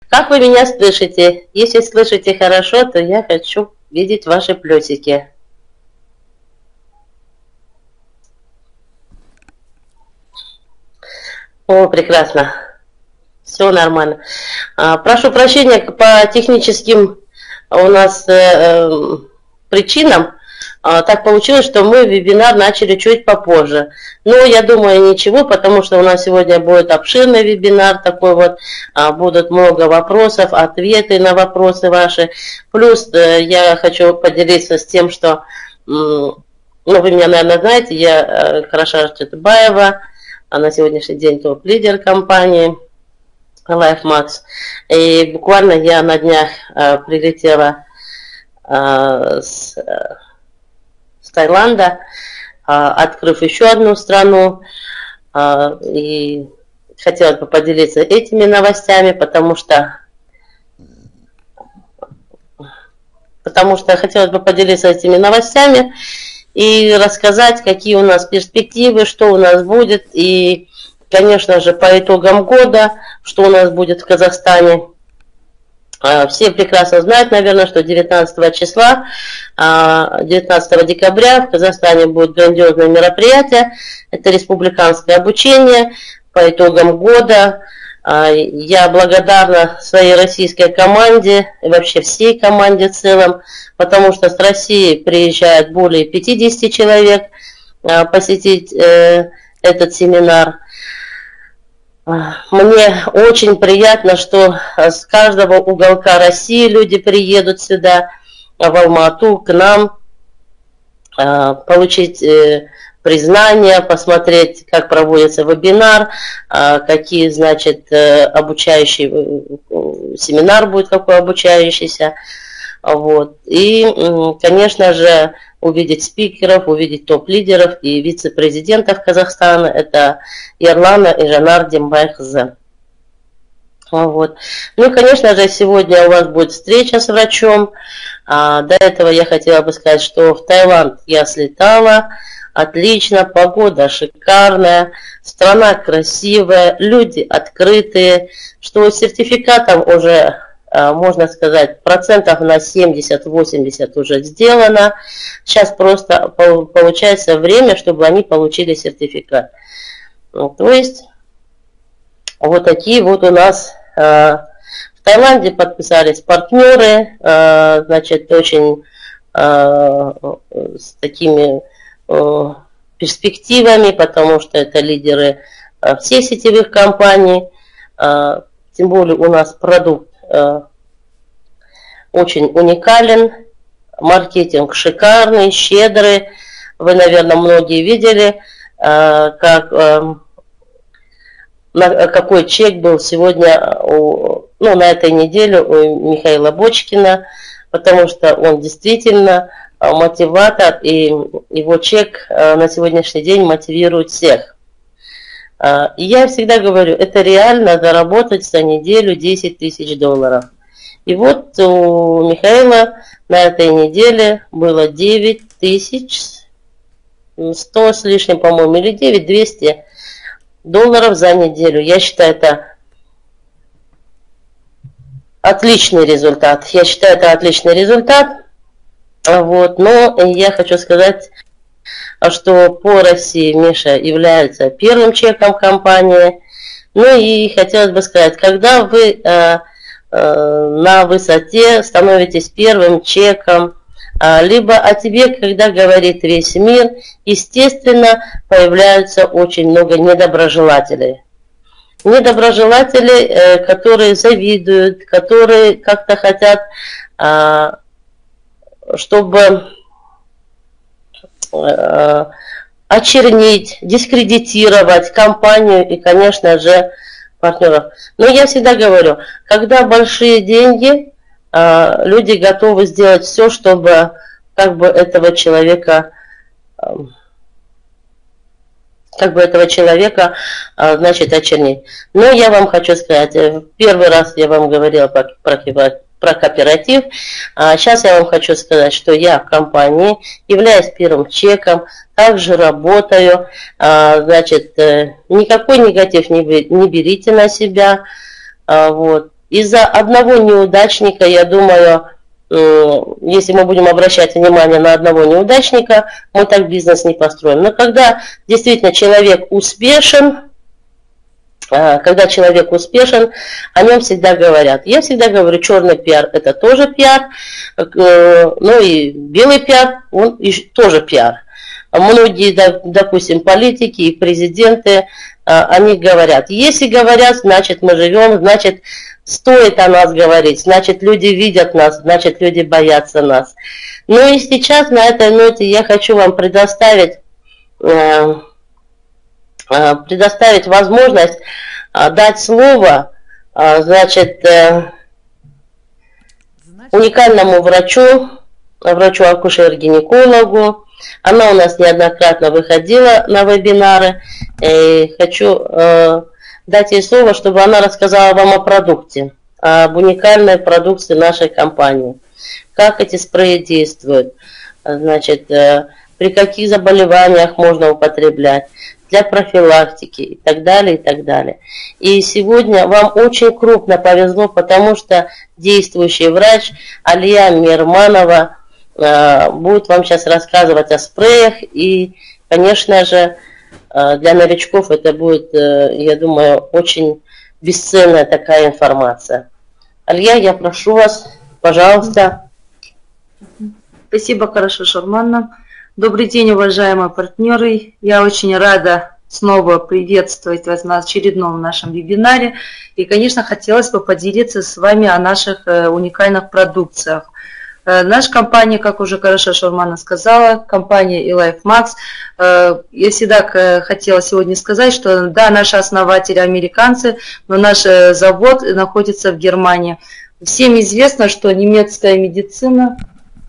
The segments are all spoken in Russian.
Как вы меня слышите? Если слышите хорошо, то я хочу видеть ваши плюсики. О, прекрасно. Все нормально. Прошу прощения по техническим у нас причинам. Так получилось, что мы вебинар начали чуть попозже. Но я думаю, ничего, потому что у нас сегодня будет обширный вебинар, такой вот, будут много вопросов, ответы на вопросы ваши. Плюс я хочу поделиться с тем, что, ну, вы меня, наверное, знаете, я Карашар Чатыбаева, на сегодняшний день топ-лидер компании LifeMax. И буквально я на днях прилетела с Таиланда, открыв еще одну страну, и хотелось бы поделиться этими новостями, потому что хотелось бы поделиться этими новостями и рассказать, какие у нас перспективы, что у нас будет, и, конечно же, по итогам года, что у нас будет в Казахстане. Все прекрасно знают, наверное, что 19 числа, 19 декабря в Казахстане будет грандиозное мероприятие. Это республиканское обучение по итогам года. Я благодарна своей российской команде и вообще всей команде в целом, потому что с России приезжает более 50 человек посетить этот семинар. Мне очень приятно, что с каждого уголка России люди приедут сюда, в Алмату, к нам, получить признание, посмотреть, как проводится вебинар, какие, значит, обучающий семинар будет, какой обучающийся. Вот. И, конечно же, увидеть спикеров, увидеть топ-лидеров и вице-президентов Казахстана. Это Ерлана и Жанар Дембайхзе. Вот. Ну и, конечно же, сегодня у вас будет встреча с врачом. До этого я хотела бы сказать, что в Таиланд я слетала. Отлично, погода шикарная, страна красивая, люди открытые, что с сертификатом уже, можно сказать, процентов на 70-80 уже сделано. Сейчас просто получается время, чтобы они получили сертификат. То есть, вот такие вот у нас в Таиланде подписались партнеры, значит, очень с такими перспективами, потому что это лидеры всех сетевых компаний. Тем более у нас продукт очень уникален, маркетинг шикарный, щедрый. Вы, наверное, многие видели, какой чек был сегодня, на этой неделе у Михаила Бочкина, потому что он действительно мотиватор, и его чек на сегодняшний день мотивирует всех. И я всегда говорю, это реально заработать за неделю 10 тысяч долларов. И вот у Михаила на этой неделе было 9100 с лишним, по-моему, или 9200 долларов за неделю. Я считаю, это отличный результат. Я считаю, это отличный результат. Вот. Но я хочу сказать, что по России Миша является первым чеком компании. Ну и хотелось бы сказать, когда вы на высоте становитесь первым чеком, либо о тебе, когда говорит весь мир, естественно, появляются очень много недоброжелателей. Недоброжелатели, которые завидуют, которые как-то хотят, чтобы очернить, дискредитировать компанию и, конечно же, партнеров. Но я всегда говорю, когда большие деньги, люди готовы сделать все, чтобы как бы этого человека, значит, очернить. Но я вам хочу сказать, в первый раз я вам говорила про кооператив. Сейчас я вам хочу сказать, что я в компании являюсь первым чеком, также работаю. Значит, никакой негатив не берите на себя. Вот. из-за одного неудачника, я думаю, если мы будем обращать внимание на одного неудачника, мы так бизнес не построим. Но когда действительно человек успешен, о нем всегда говорят. Я всегда говорю, черный пиар – это тоже пиар, ну и белый пиар, он тоже пиар. Многие, допустим, политики и президенты, они говорят, если говорят, значит мы живем, значит стоит о нас говорить, значит люди видят нас, значит люди боятся нас. Ну и сейчас на этой ноте я хочу вам предоставить возможность дать слово, значит, уникальному врачу-акушер-гинекологу. Она у нас неоднократно выходила на вебинары. И хочу дать ей слово, чтобы она рассказала вам о продукте, об уникальной продукции нашей компании. Как эти спреи действуют, значит, при каких заболеваниях можно употреблять, для профилактики и так далее, и так далее. И сегодня вам очень крупно повезло, потому что действующий врач Алия Мирманова будет вам сейчас рассказывать о спреях. И, конечно же, для новичков это будет, я думаю, очень бесценная такая информация. Алия, я прошу вас, пожалуйста. Спасибо, хорошо, Шарманна. Добрый день, уважаемые партнеры. Я очень рада снова приветствовать вас на очередном нашем вебинаре. И, конечно, хотелось бы поделиться с вами о наших уникальных продукциях. Наша компания, как уже хорошо Шарманна сказала, компания eLife Max. Я всегда хотела сегодня сказать, что да, наши основатели американцы, но наш завод находится в Германии. Всем известно, что немецкая медицина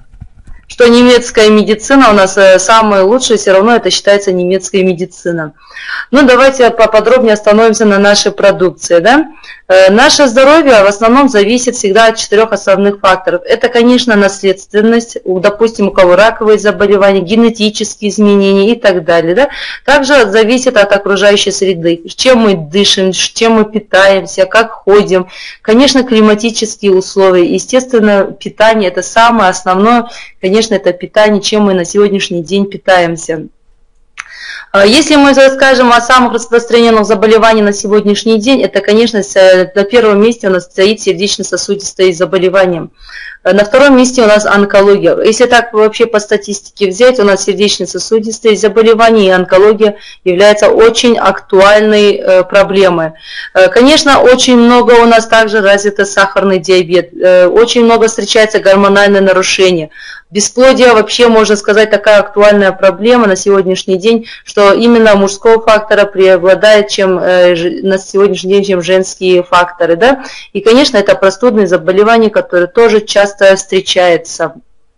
у нас самая лучшая, все равно это считается немецкая медицина. Ну, давайте поподробнее остановимся на нашей продукции. Да? Наше здоровье в основном зависит всегда от 4 основных факторов. Это, конечно, наследственность, допустим, у кого раковые заболевания, генетические изменения и так далее. Да? Также зависит от окружающей среды, чем мы дышим, чем мы питаемся, как ходим. Конечно, климатические условия. Естественно, питание – это самое основное, конечно, это питание, чем мы на сегодняшний день питаемся. Если мы расскажем о самых распространенных заболеваниях на сегодняшний день, это, конечно, на первом месте у нас стоит сердечно-сосудистые заболевания. На втором месте у нас онкология. Если так вообще по статистике взять, у нас сердечно-сосудистые заболевания и онкология являются очень актуальной проблемой. Конечно, очень много у нас также развито сахарный диабет, очень много встречается гормональное нарушение. Бесплодие вообще, можно сказать, такая актуальная проблема на сегодняшний день, что именно мужского фактора преобладает на сегодняшний день, чем женские факторы. Да? И, конечно, это простудные заболевания, которые тоже часто встречаются.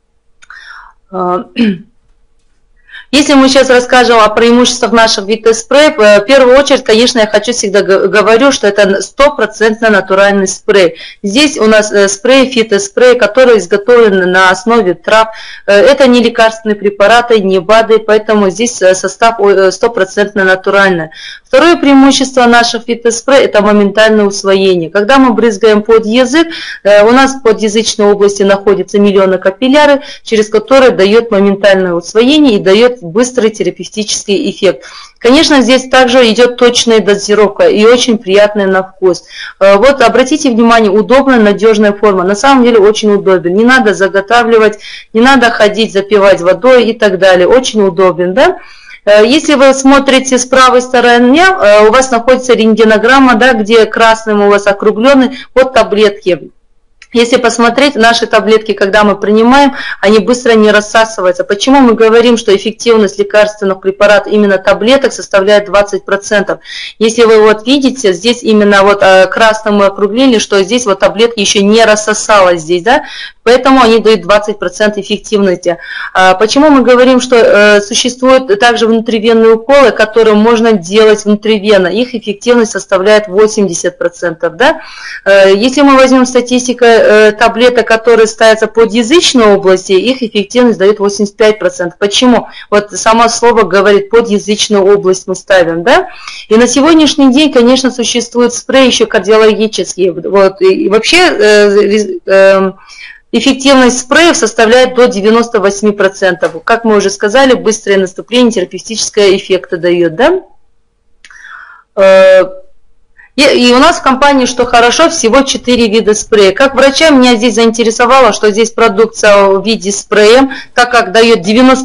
Если мы сейчас расскажем о преимуществах наших ВИТА-спреев, в первую очередь, конечно, я всегда говорю, что это 100% натуральный спрей. Здесь у нас спрей, фитоспрей, который изготовлен на основе трав. Это не лекарственные препараты, не БАДы, поэтому здесь состав 100% натуральный. Второе преимущество наших фитоспрей – это моментальное усвоение. Когда мы брызгаем под язык, у нас в подъязычной области находятся миллионы капилляры, через которые дает моментальное усвоение и дает быстрый терапевтический эффект. Конечно, здесь также идет точная дозировка и очень приятная на вкус. Вот обратите внимание, удобная, надежная форма. На самом деле очень удобен. Не надо заготавливать, не надо ходить, запивать водой и так далее. Очень удобен, да? Если вы смотрите с правой стороны, у вас находится рентгенограмма, да, где красным у вас округлены вот таблетки. Если посмотреть, наши таблетки, когда мы принимаем, они быстро не рассасываются. Почему мы говорим, что эффективность лекарственных препаратов именно таблеток составляет 20%? Если вы вот видите, здесь именно вот красным мы округлили, что здесь вот таблетки еще не рассосалась здесь, да? Поэтому они дают 20% эффективности. Почему мы говорим, что существуют также внутривенные уколы, которые можно делать внутривенно? Их эффективность составляет 80%. Да? Если мы возьмем статистику таблеток, которые ставятся под язычной области, их эффективность дает 85%. Почему? Вот само слово говорит, под язычную область мы ставим. Да? И на сегодняшний день, конечно, существуют спреи еще кардиологические. Вот. И вообще эффективность спреев составляет до 98%. Как мы уже сказали, быстрое наступление терапевтического эффекта дает. Да? И у нас в компании, что хорошо, всего 4 вида спрея. Как врача меня здесь заинтересовало, что здесь продукция в виде спрея, так как дает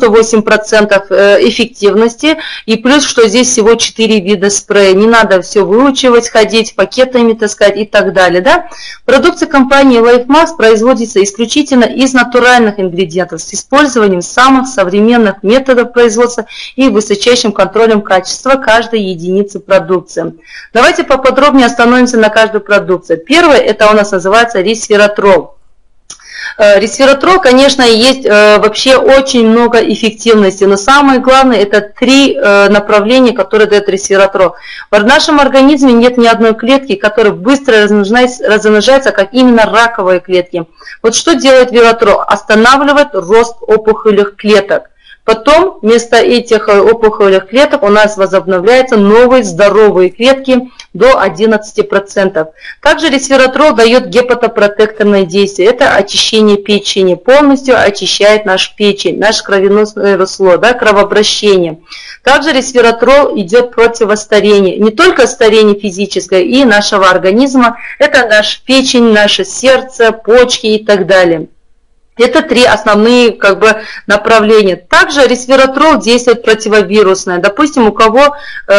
98% эффективности, и плюс, что здесь всего 4 вида спрея. Не надо все выучивать, ходить, пакетами таскать и так далее. Да? Продукция компании LifeMax производится исключительно из натуральных ингредиентов с использованием самых современных методов производства и высочайшим контролем качества каждой единицы продукции. Давайте поподробнее остановимся на каждой продукции. Первое, это у нас называется ресвератрол. Ресвератрол, конечно, есть вообще очень много эффективности, но самое главное, это 3 направления, которые дает ресвератрол. В нашем организме нет ни одной клетки, которая быстро размножается, как именно раковые клетки. Вот что делает ресвератрол? Останавливает рост опухолевых клеток. Потом вместо этих опухолевых клеток у нас возобновляются новые здоровые клетки до 11%. Также ресвератрол дает гепатопротекторное действие. Это очищение печени. Полностью очищает наш печень, наше кровеносное русло, да, кровообращение. Также ресвератрол идет против старения. Не только старение физическое и нашего организма. Это наш печень, наше сердце, почки и так далее. Это 3 основные направления. Также ресвератрол действует противовирусное. Допустим, у кого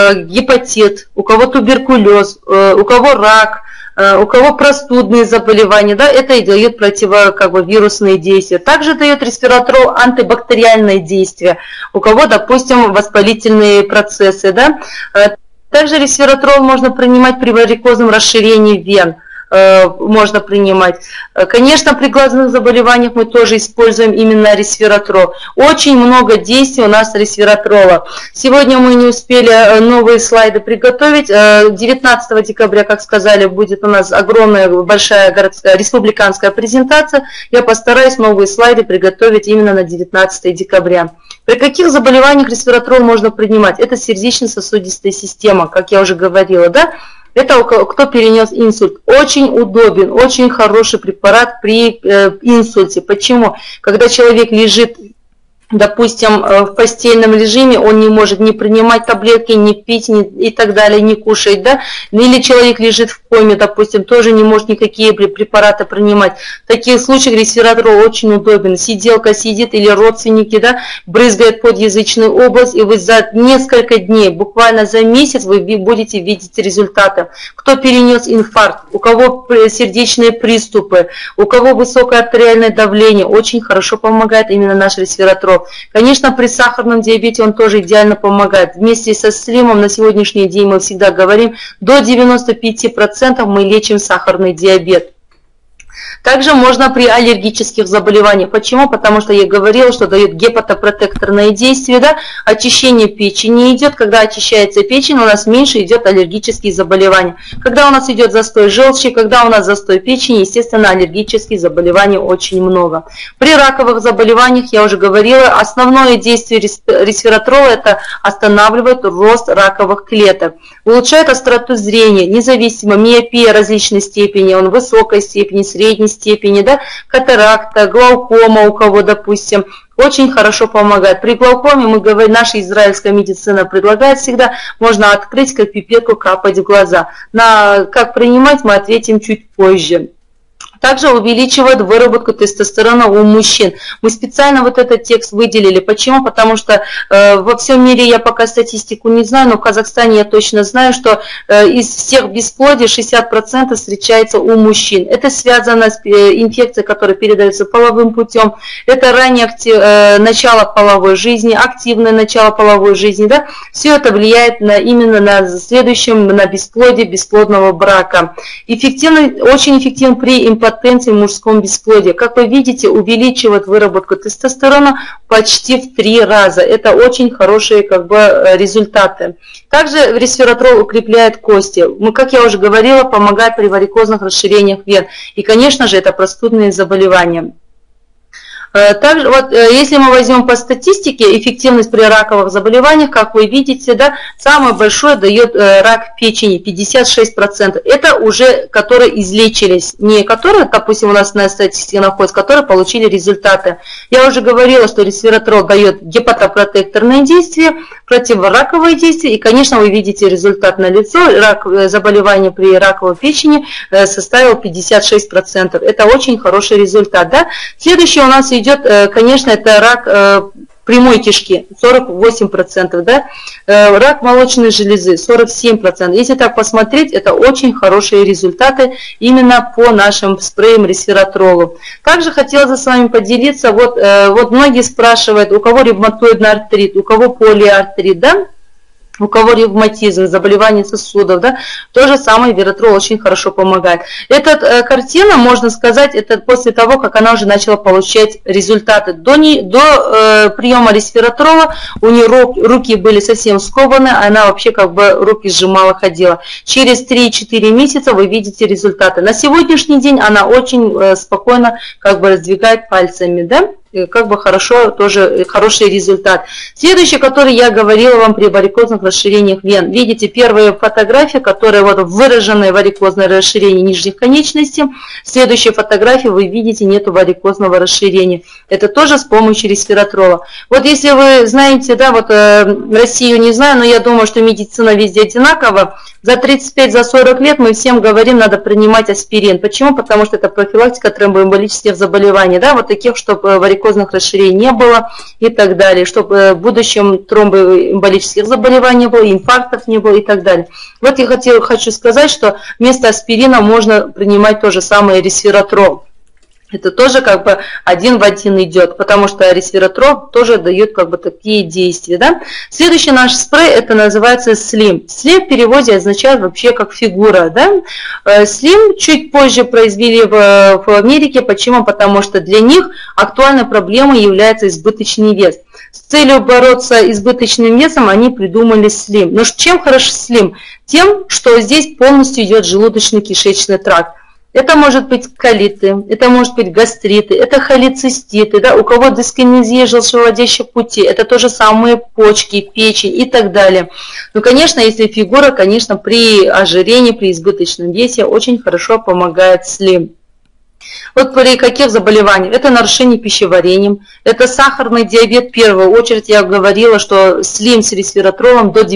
гепатит, у кого туберкулез, у кого рак, у кого простудные заболевания, да, это и дает противовирусные действия. Также дает ресвератрол антибактериальное действие, у кого, допустим, воспалительные процессы. Да. Также ресвератрол можно принимать при варикозном расширении вен. Можно принимать. Конечно, при глазных заболеваниях мы тоже используем именно ресвератрол. Очень много действий у нас ресвератрола. Сегодня мы не успели новые слайды приготовить. 19 декабря, как сказали, будет у нас огромная, большая республиканская презентация. Я постараюсь новые слайды приготовить именно на 19 декабря. При каких заболеваниях ресвератрол можно принимать? Это сердечно-сосудистая система, как я уже говорила, да? Это кто перенес инсульт. Очень удобен, очень хороший препарат при инсульте. Почему? Когда человек лежит, допустим, в постельном режиме, он не может не принимать таблетки, не пить и так далее, не кушать, да? Или человек лежит в коме, допустим, тоже не может никакие препараты принимать. В таких случаях ресвератрол очень удобен. Сиделка сидит или родственники, да, брызгают под язычную область, и вы за несколько дней, буквально за месяц, вы будете видеть результаты. Кто перенес инфаркт, у кого сердечные приступы, у кого высокое артериальное давление, очень хорошо помогает именно наш ресвератрол. Конечно, при сахарном диабете он тоже идеально помогает. Вместе со слимом на сегодняшний день мы всегда говорим, до 95% мы лечим сахарный диабет. Также можно при аллергических заболеваниях. Почему? Потому что я говорила, что дает гепатопротекторное действие, да? Очищение печени идет. Когда очищается печень, у нас меньше идет аллергические заболевания. Когда у нас идет застой желчи, когда у нас застой печени, естественно, аллергических заболеваний очень много. При раковых заболеваниях, я уже говорила, основное действие ресвератрола – это останавливает рост раковых клеток, улучшает остроту зрения, независимо, миопия различной степени, он высокой степени, средней степени, да, катаракта, глаукома у кого, допустим, очень хорошо помогает. При глаукоме мы говорим, наша израильская медицина предлагает всегда, можно открыть, как пипетку капать в глаза. Как принимать, мы ответим чуть позже. Также увеличивает выработку тестостерона у мужчин. Мы специально вот этот текст выделили. Почему? Потому что во всем мире я пока статистику не знаю, но в Казахстане я точно знаю, что из всех бесплодий 60% встречается у мужчин. Это связано с инфекцией, которая передается половым путем. Это раннее начало половой жизни, активное начало половой жизни. Да? Все это влияет именно на бесплодие бесплодного брака. Очень эффективен при имплантации импотенции, мужском бесплодии. Как вы видите, увеличивает выработку тестостерона почти в 3 раза. Это очень хорошие результаты. Также ресвератрол укрепляет кости. Как я уже говорила, помогает при варикозных расширениях вен. И, конечно же, это простудные заболевания. Также, если мы возьмем по статистике, эффективность при раковых заболеваниях, как вы видите, да, самое большое дает рак печени, 56%. Это уже которые излечились, не которые, допустим, у нас на статистике находятся, которые получили результаты. Я уже говорила, что ресвератрол дает гепатопротекторное действие, противораковое действие, и, конечно, вы видите результат на лицо. Заболевание при раковой печени составил 56%. Это очень хороший результат. Да? Следующий у нас идет, конечно, это рак прямой кишки, 48%, да? Рак молочной железы, 47%. Если так посмотреть, это очень хорошие результаты именно по нашим спреям ресвератролу. Также хотела с вами поделиться, вот многие спрашивают, у кого ревматоидный артрит, у кого полиартрит, да? У кого ревматизм, заболевание сосудов, да, то же самое вератрол очень хорошо помогает. Эта картина, можно сказать, это после того, как она уже начала получать результаты. До приема ресвератрола у нее руки были совсем скованы, она вообще руки сжимала, ходила. Через 3-4 месяца вы видите результаты. На сегодняшний день она очень спокойно раздвигает пальцами, да. Хорошо, тоже хороший результат. Следующий, который я говорила вам при варикозных расширениях вен. Видите, первая фотография, которая выраженное варикозное расширение нижних конечностей. Следующая фотография, вы видите, нету варикозного расширения. Это тоже с помощью ресвератрола. Если вы знаете, да, Россию не знаю, но я думаю, что медицина везде одинакова. За 35-40 лет мы всем говорим, надо принимать аспирин. Почему? Потому что это профилактика тромбоэмболических заболеваний, да, таких, чтобы варикозных расширений не было и так далее, чтобы в будущем тромбоэмболических заболеваний не было, инфарктов не было и так далее. Я хочу сказать, что вместо аспирина можно принимать то же самое ресвератрол. Это тоже один в один идет, потому что ресвератрол тоже дает такие действия. Да? Следующий наш спрей, это называется Slim. Slim в переводе означает вообще как фигура. Да? Slim чуть позже произвели в Америке. Почему? Потому что для них актуальной проблемой является избыточный вес. С целью бороться с избыточным весом они придумали Slim. Но чем хорош Slim? Тем, что здесь полностью идет желудочно-кишечный тракт. Это может быть колиты, это может быть гастриты, это холециститы, да, у кого дискинезия желчевыводящих путей, это то же самое почки, печень и так далее. Ну, конечно, если фигура, конечно, при ожирении, при избыточном весе очень хорошо помогает Slim. При каких заболеваниях? Это нарушение пищеварения, это сахарный диабет. В первую очередь я говорила, что Slim с ресвератролом до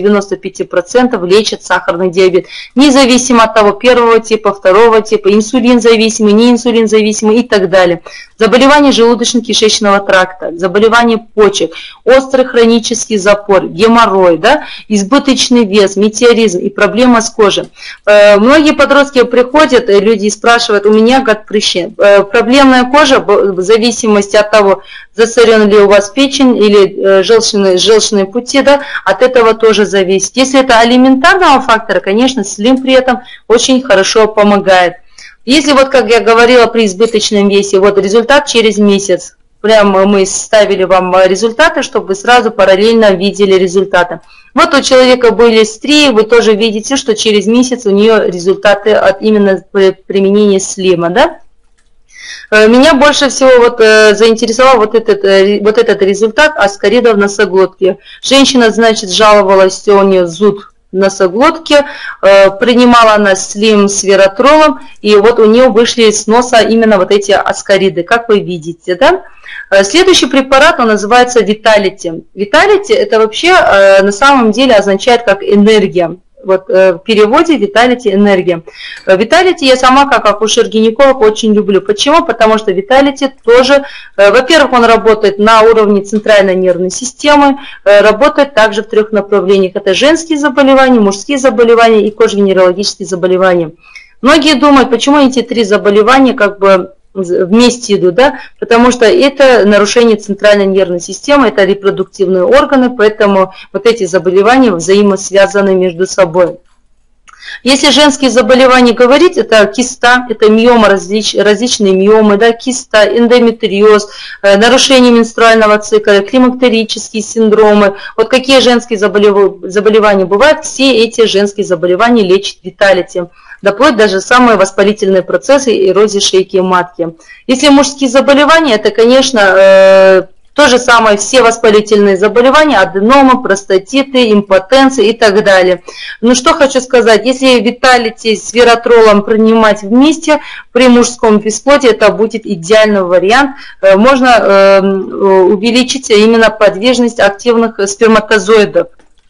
95% лечит сахарный диабет. Независимо от того, первого типа, второго типа, инсулинзависимый, неинсулинзависимый и так далее. Заболевания желудочно-кишечного тракта, заболевания почек, острый хронический запор, геморрой, да, избыточный вес, метеоризм и проблема с кожей. Многие подростки приходят, люди спрашивают, у меня прыщи. Проблемная кожа, в зависимости от того, засорен ли у вас печень или желчные пути, да, от этого тоже зависит. Если это алиментарного фактора, конечно, Slim при этом очень хорошо помогает. Если как я говорила, при избыточном весе, результат через месяц. Прямо мы ставили вам результаты, чтобы вы сразу параллельно видели результаты. У человека были стрии, вы тоже видите, что через месяц у нее результаты от именно применения Slim, да? Меня больше всего заинтересовал этот результат аскаридов в носоглотке. Женщина, значит, жаловалась, что у нее зуд в носоглотке, принимала она Slim с вератролом, и у нее вышли с носа именно эти аскариды, как вы видите, да? Следующий препарат, он называется Vitality. Vitality это вообще на самом деле означает как энергия. В переводе Vitality энергия. Vitality я сама как акушер-гинеколог очень люблю. Почему? Потому что Vitality тоже, во-первых, он работает на уровне центральной нервной системы, работает также в 3 направлениях. Это женские заболевания, мужские заболевания и кожно-венерологические заболевания. Многие думают, почему эти 3 заболевания вместе идут, да? Потому что это нарушение центральной нервной системы, это репродуктивные органы, поэтому эти заболевания взаимосвязаны между собой. Если женские заболевания говорить, это киста, это миома, различные миомы, да, киста, эндометриоз, нарушение менструального цикла, климактерические синдромы. Вот какие женские заболевания бывают, все эти женские заболевания лечит Виталити. Доплоть даже самые воспалительные процессы эрозии шейки матки. Если мужские заболевания, это, конечно, то же самое, все воспалительные заболевания, аденомы, простатиты, импотенция и так далее. Ну что хочу сказать, если Виталити с виратролом принимать вместе при мужском бесплодии, это будет идеальный вариант. Можно увеличить именно подвижность активных сперматозоидов.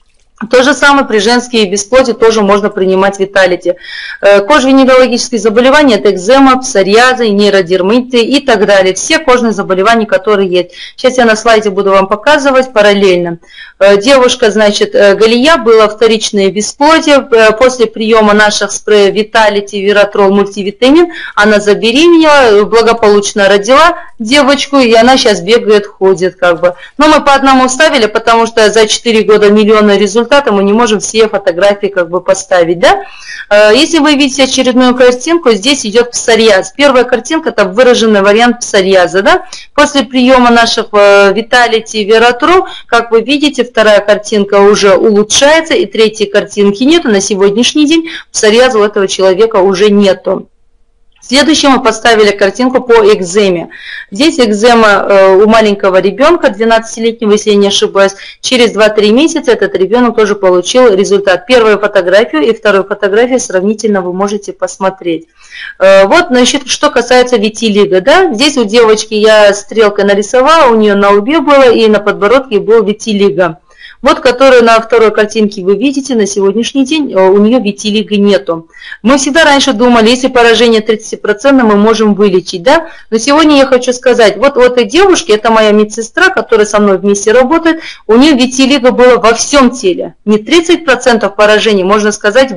То же самое при женские бесплодии тоже можно принимать Виталити. Кожно-венерологические заболевания – это экзема, псориазы, нейродермиты и так далее. Все кожные заболевания, которые есть. Сейчас я на слайде буду вам показывать параллельно. Девушка, значит, Галия, было вторичное бесплодие. После приема наших спреев Виталити, Виратрол, мультивитамин, она забеременела, благополучно родила девочку, и она сейчас бегает, ходит как бы. Но мы по одному ставили, потому что за 4 года миллионы результатов, мы не можем все фотографии как бы поставить, да? Если вы видите очередную картинку, здесь идет псориаз. Первая картинка – это выраженный вариант псориаза, да? После приема наших Виталити и Виратрол, как вы видите, вторая картинка уже улучшается, и третьей картинки нету. На сегодняшний день псориаза у этого человека уже нету. Следующее мы поставили картинку по экземе. Здесь экзема у маленького ребенка, 12-летнего, если я не ошибаюсь. Через 2-3 месяца этот ребенок тоже получил результат. Первую фотографию и вторую фотографию сравнительно вы можете посмотреть. Вот, значит, что касается витилиго. Да? Здесь у девочки я стрелкой нарисовала, у нее на лбе было и на подбородке был витилиго. Вот, которую на второй картинке вы видите, на сегодняшний день у нее витилиго нету. Мы всегда раньше думали, если поражение 30%, мы можем вылечить, да? Но сегодня я хочу сказать, вот у этой девушки, это моя медсестра, которая со мной вместе работает, у нее витилиго было во всем теле. Не 30% поражений, можно сказать,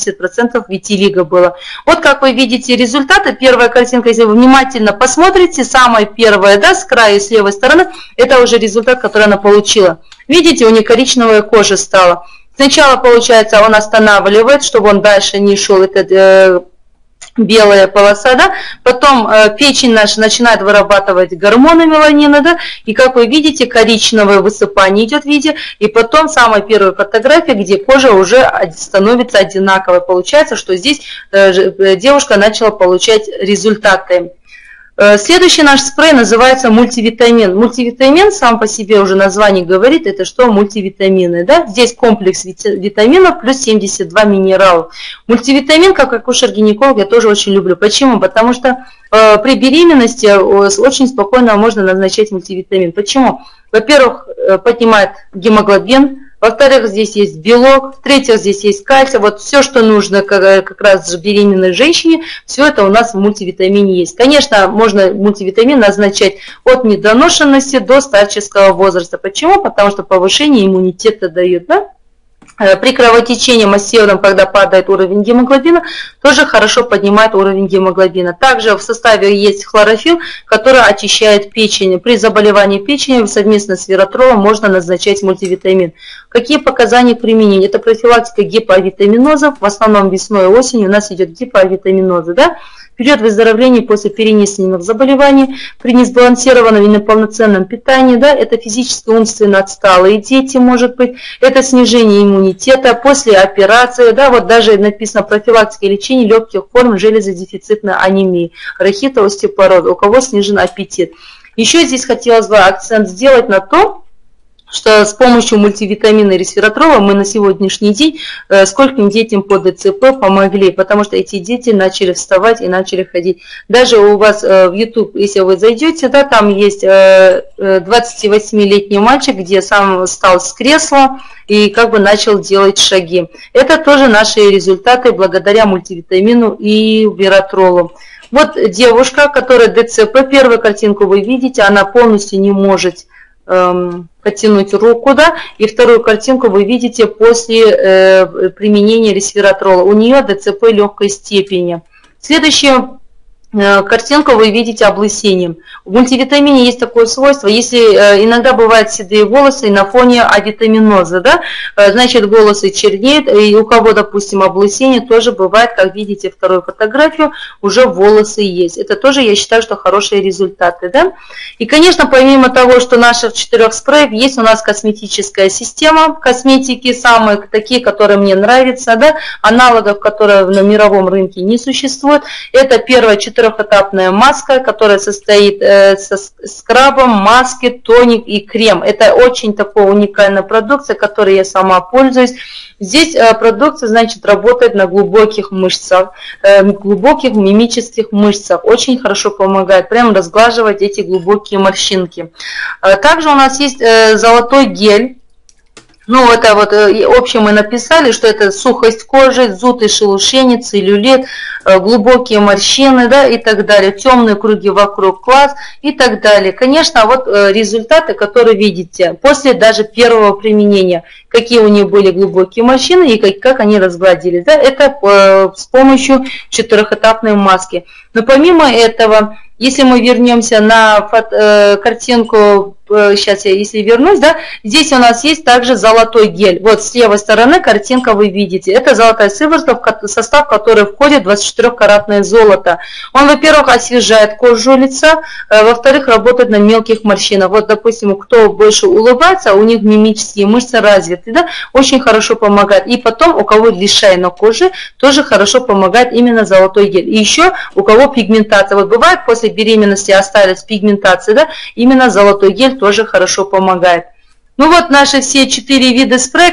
80% витилиго было. Вот как вы видите результаты. Первая картинка, если вы внимательно посмотрите, самая первая, да, с края, с левой стороны, это уже результат, который она получила. Видите, у нее коричневая кожа стала. Сначала, получается, он останавливает, чтобы он дальше не шел, это белая полоса, да? Потом печень наша начинает вырабатывать гормоны меланина, да? И как вы видите, коричневое высыпание идет в виде, и потом самая первая фотография, где кожа уже становится одинаковой. Получается, что здесь девушка начала получать результаты. Следующий наш спрей называется мультивитамин. Мультивитамин сам по себе уже название говорит, это что мультивитамины. Да? Здесь комплекс витаминов плюс 72 минералов. Мультивитамин, как акушер-гинеколог, я тоже очень люблю. Почему? Потому что при беременности очень спокойно можно назначать мультивитамин. Почему? Во-первых, поднимает гемоглобин. Во-вторых, здесь есть белок, в-третьих, здесь есть кальций. Вот все, что нужно как раз беременной женщине, все это у нас в мультивитамине есть. Конечно, можно мультивитамин назначать от недоношенности до старческого возраста. Почему? Потому что повышение иммунитета дает, да? При кровотечении массивном, когда падает уровень гемоглобина, тоже хорошо поднимает уровень гемоглобина. Также в составе есть хлорофилл, который очищает печень. При заболевании печени совместно с виратролом можно назначать мультивитамин. Какие показания применения? Это профилактика гипоавитаминозов. В основном весной и осенью у нас идет гипоавитаминозы. Да? Период выздоровления после перенесенных заболеваний, при несбалансированном и неполноценном питании, да, это физически, умственно отсталые дети, может быть, это снижение иммунитета после операции, да, вот даже написано профилактика и лечение легких форм железодефицитной анемии, рахита, остеопороза, у кого снижен аппетит. Еще здесь хотелось бы акцент сделать на том, что с помощью мультивитамина и ресвератрола мы на сегодняшний день скольким детям по ДЦП помогли, потому что эти дети начали вставать и начали ходить. Даже у вас в YouTube, если вы зайдете, да, там есть 28-летний мальчик, где сам встал с кресла и как бы начал делать шаги. Это тоже наши результаты благодаря мультивитамину и виратролу. Вот девушка, которая ДЦП, первую картинку вы видите, она полностью не может потянуть руку, да, и вторую картинку вы видите после применения ресвератрола. У нее ДЦП легкой степени. Следующее картинку вы видите облысением. В мультивитамине есть такое свойство, если иногда бывают седые волосы на фоне авитаминоза, да, значит волосы чернеют, и у кого, допустим, облысение тоже бывает, как видите вторую фотографию, уже волосы есть. Это тоже, я считаю, что хорошие результаты, да. И, конечно, помимо того, что наших 4 спреев, есть у нас косметическая система косметики, самые такие, которые мне нравятся, да, аналогов, которые на мировом рынке не существует. Это первая 4-этапная маска, которая состоит со скрабом, маски, тоник и крем. Это очень такая уникальная продукция, которой я сама пользуюсь. Здесь продукция, значит, работает на глубоких мышцах, глубоких мимических мышцах. Очень хорошо помогает прям разглаживать эти глубокие морщинки. Также у нас есть золотой гель. Ну, это вот общем мы написали, что это сухость кожи, зуд и шелушение, целлюлит, глубокие морщины, да, и так далее, темные круги вокруг глаз и так далее. Конечно, вот результаты, которые видите после даже первого применения, какие у них были глубокие морщины и как они разгладились, да, это с помощью 4-этапной маски. Но помимо этого, если мы вернемся на картинку, сейчас я если вернусь, да, здесь у нас есть также золотой гель. Вот с левой стороны картинка вы видите. Это золотая сыворотка, в состав которой входит 24-каратное золото. Он, во-первых, освежает кожу лица, во-вторых, работает на мелких морщинах. Вот, допустим, кто больше улыбается, у них мимические мышцы развиты, да, очень хорошо помогает. И потом, у кого лишайно кожи, тоже хорошо помогает именно золотой гель. И еще у кого пигментация. Вот бывает после беременности остались пигментации, да, именно золотой гель тоже хорошо помогает. Ну вот наши все 4 вида спрея,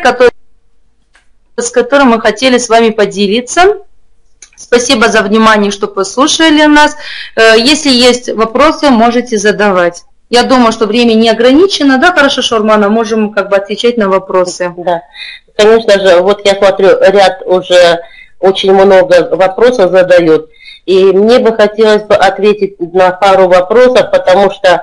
с которыми мы хотели с вами поделиться. Спасибо за внимание, что послушали нас. Если есть вопросы, можете задавать. Я думаю, что время не ограничено, да, хорошо, Шаурмана, можем как бы отвечать на вопросы. Да, конечно же, вот я смотрю, ряд уже очень много вопросов задают. И мне бы хотелось бы ответить на пару вопросов, потому что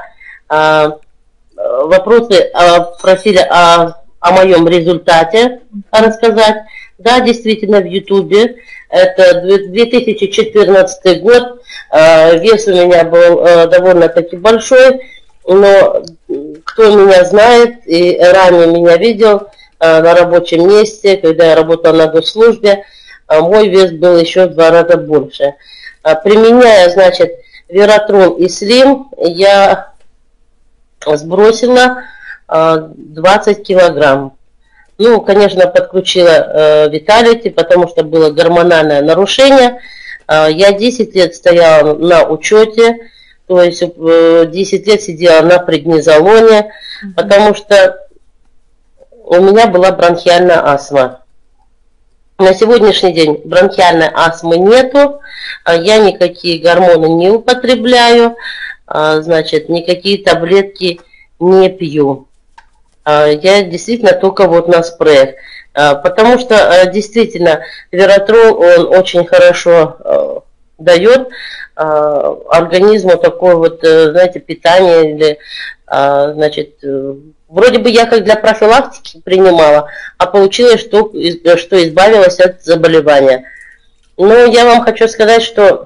вопросы просили о моем результате рассказать. Да, действительно, в Ютубе. Это 2014 год. Вес у меня был довольно-таки большой. Но кто меня знает и ранее меня видел на рабочем месте, когда я работала на госслужбе, мой вес был еще в 2 раза больше. Применяя, значит, Вератрон и Слим, я сбросила 20 килограмм. Ну, конечно, подключила Виталити, потому что было гормональное нарушение. Я 10 лет стояла на учете, то есть 10 лет сидела на преднизолоне, потому что у меня была бронхиальная астма. На сегодняшний день бронхиальной астмы нету, я никакие гормоны не употребляю, значит, никакие таблетки не пью. Я действительно только вот на спреях. Потому что действительно Вератрол, он очень хорошо дает организму такое вот, знаете, питание или, значит, вроде бы я как для профилактики принимала, а получилось, что избавилась от заболевания. Но я вам хочу сказать, что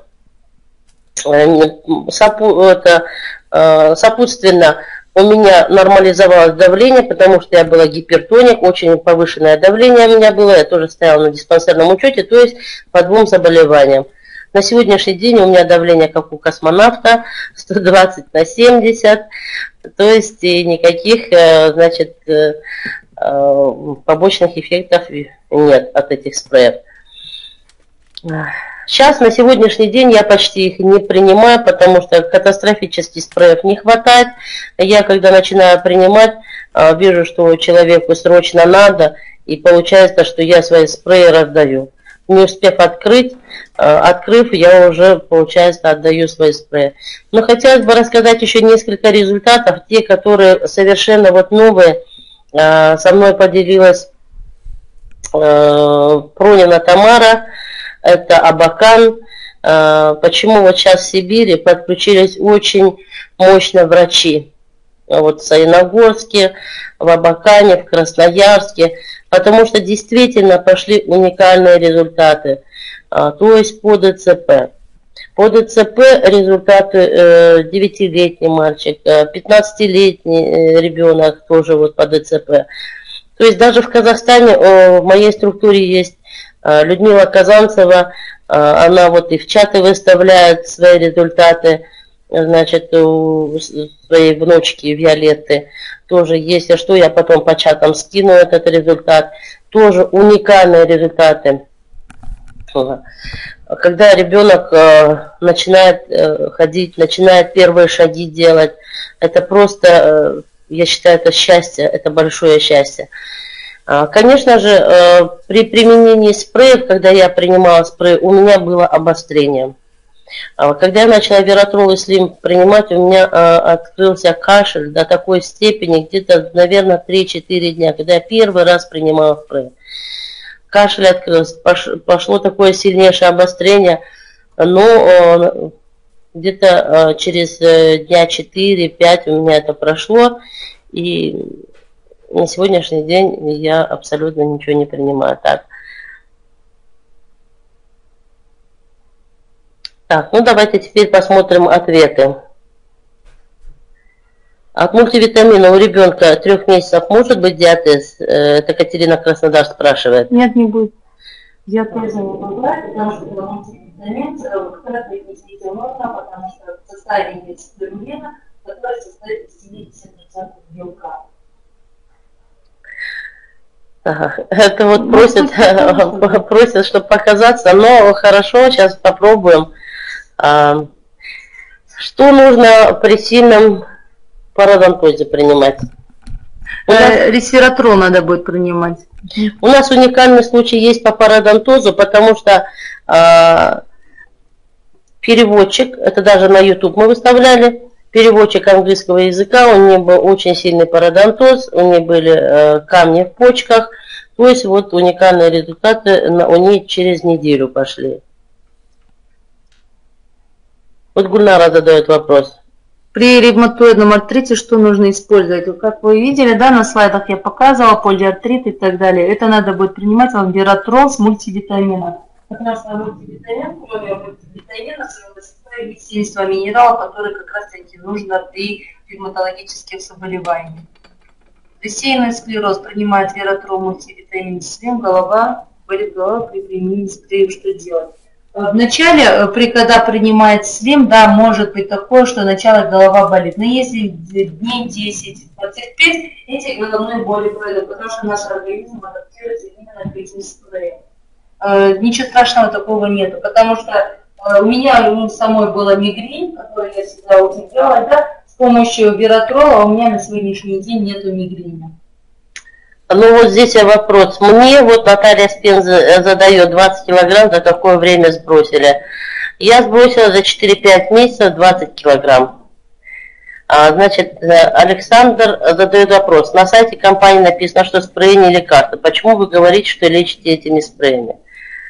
сопутственно у меня нормализовалось давление, потому что я была гипертоник, очень повышенное давление у меня было, я тоже стояла на диспансерном учете, то есть по 2 заболеваниям. На сегодняшний день у меня давление, как у космонавта, 120/70, то есть и никаких, значит, побочных эффектов нет от этих спреев. Сейчас, на сегодняшний день, я почти их не принимаю, потому что катастрофически спреев не хватает. Я, когда начинаю принимать, вижу, что человеку срочно надо, и получается, что я свои спреи раздаю. Не успев открыв, я уже, получается, отдаю свои спреи. Но хотелось бы рассказать еще несколько результатов, те, которые совершенно вот новые. Со мной поделилась Пронина Тамара. Это Абакан. Почему вот сейчас в Сибири подключились очень мощно врачи. Вот в Саяногорске, в Абакане, в Красноярске. Потому что действительно пошли уникальные результаты. То есть по ДЦП. По ДЦП результаты 9-летний мальчик, 15-летний ребенок тоже вот по ДЦП. То есть даже в Казахстане в моей структуре есть Людмила Казанцева, она вот и в чаты выставляет свои результаты, значит, у своей внучки Виолетты. Тоже, если что, я потом по чатам скину этот результат. Тоже уникальные результаты. Когда ребенок начинает ходить, начинает первые шаги делать, это просто, я считаю, это счастье, это большое счастье. Конечно же, при применении спреев, когда я принимала спрей, у меня было обострение. Когда я начала Вератрол и Слим принимать, у меня открылся кашель до такой степени, где-то, наверное, 3-4 дня, когда я первый раз принимала спрей. Кашель открылся, пошло такое сильнейшее обострение, но где-то через дня 4-5 у меня это прошло, и на сегодняшний день я абсолютно ничего не принимаю. Так, ну давайте теперь посмотрим ответы. От мультивитамина у ребенка 3 месяцев может быть диатез? Это Катерина Краснодар спрашивает. Нет, не будет. Диатеза не бывает, потому что мультивитамин, который действительно можно, потому что в составе есть спирулина, который состоит из 70% белка. Это вот просят, чтобы показаться, но хорошо, сейчас попробуем. Что нужно при сильном пародонтозе принимать? Ресвератрол надо будет принимать. У нас уникальный случай есть по пародонтозу, потому что переводчик, это даже на YouTube мы выставляли, переводчик английского языка, у него был очень сильный пародонтоз, у него были камни в почках, то есть вот уникальные результаты у нее через неделю пошли. Вот Гульнара задает вопрос. При ревматоидном артрите что нужно использовать? Как вы видели, да, на слайдах я показывала, полиартрит и так далее. Это надо будет принимать вам Вератрол с мультивитамином. Потому что мультивитамин, кроме мультивитамина, есть 72 минерала, которые как раз таки нужно при ревматологических заболеваниях. Рассеянный склероз принимает Вератрол, мультивитамин, Слим, болит голова при применении спреев, что делать? Вначале, когда принимает Слим, да, может быть такое, что сначала голова болит. Но если дней 10-25, эти головные боли пройдут, потому что наш организм адаптируется именно к этим спреям. Ничего страшного такого нету, потому что у меня самой была мигрень, которую я всегда утепляла, да, с помощью Вератрола у меня на сегодняшний день нету мигрени. Ну вот здесь вопрос. Мне вот Наталья Спин задает 20 килограмм, за какое время сбросили. Я сбросила за 4-5 месяцев 20 килограмм. Значит, Александр задает вопрос. На сайте компании написано, что спреи не лекарства. Почему вы говорите, что лечите этими спреями?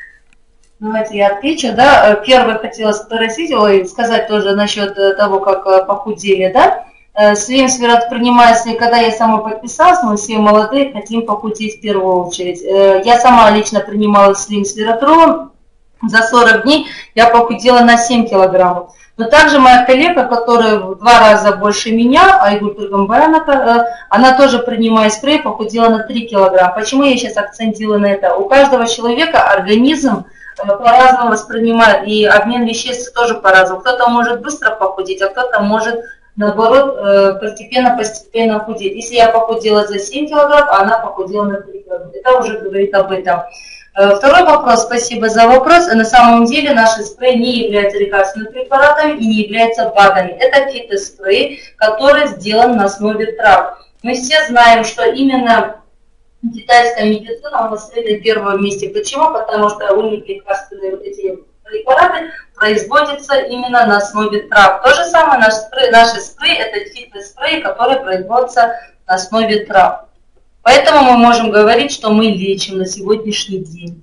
Давайте я отвечу, да. Первое хотела спросить, сказать тоже насчет того, как похудели, да. Слим Сверат принимается, когда я сама подписалась, мы все молодые, хотим похудеть в первую очередь. Я сама лично принимала Слим Свератрол, за 40 дней я похудела на 7 килограммов. Но также моя коллега, которая в 2 раза больше меня, Айгуль Тургамбаевна, она тоже, принимая спрей, похудела на 3 килограмма. Почему я сейчас акцент делаю на это? У каждого человека организм по-разному воспринимает, и обмен веществ тоже по-разному. Кто-то может быстро похудеть, а кто-то может, наоборот, постепенно худеть. Если я похудела за 7 килограмм, а она похудела на 3 килограмма, это уже говорит об этом. Второй вопрос, спасибо за вопрос. На самом деле наши спреи не являются лекарственными препаратами и не являются БАДами. Это фитоспрей, который сделан на основе трав. Мы все знаем, что именно китайская медицина у нас стоит на первом месте. Почему? Потому что у них лекарственные вот эти препараты производятся именно на основе трав. То же самое наши спреи, это фитоспрей, который производится на основе трав. Поэтому мы можем говорить, что мы лечим на сегодняшний день.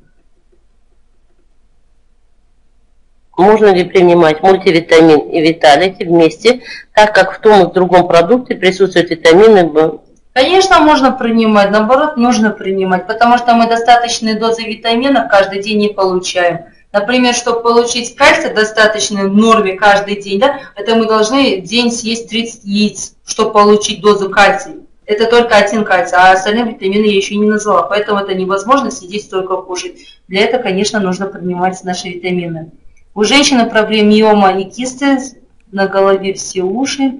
Можно ли принимать мультивитамин и виталити вместе, так как в том и другом продукте присутствуют витамины? Конечно, можно принимать, наоборот, нужно принимать, потому что мы достаточные дозы витаминов каждый день не получаем. Например, чтобы получить кальций достаточно в норме каждый день, да, это мы должны в день съесть 30 яиц, чтобы получить дозу кальция. Это только один кальций, а остальные витамины я еще не назвала, поэтому это невозможно сидеть столько кушать. Для этого, конечно, нужно принимать наши витамины. У женщины проблем миома и кисты, на голове все уши.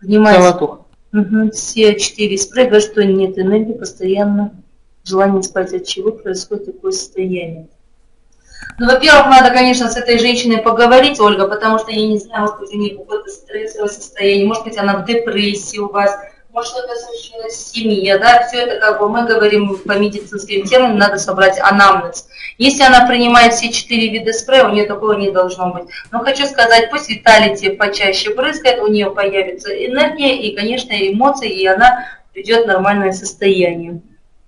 Все 4 спрея, говорят, что нет энергии, постоянно желание спать, от чего происходит такое состояние. Ну, во-первых, надо, конечно, с этой женщиной поговорить, Ольга, потому что я не знаю, может быть, у нее какое-то стрессовое состояние, может быть, она в депрессии у вас, может, что-то случилось в семье, да, все это, как бы, мы говорим по медицинским терминам, надо собрать анамнез. Если она принимает все 4 вида спрея, у нее такого не должно быть. Но хочу сказать, пусть Виталити почаще брызгает, у нее появится энергия и, конечно, эмоции, и она придет в нормальное состояние.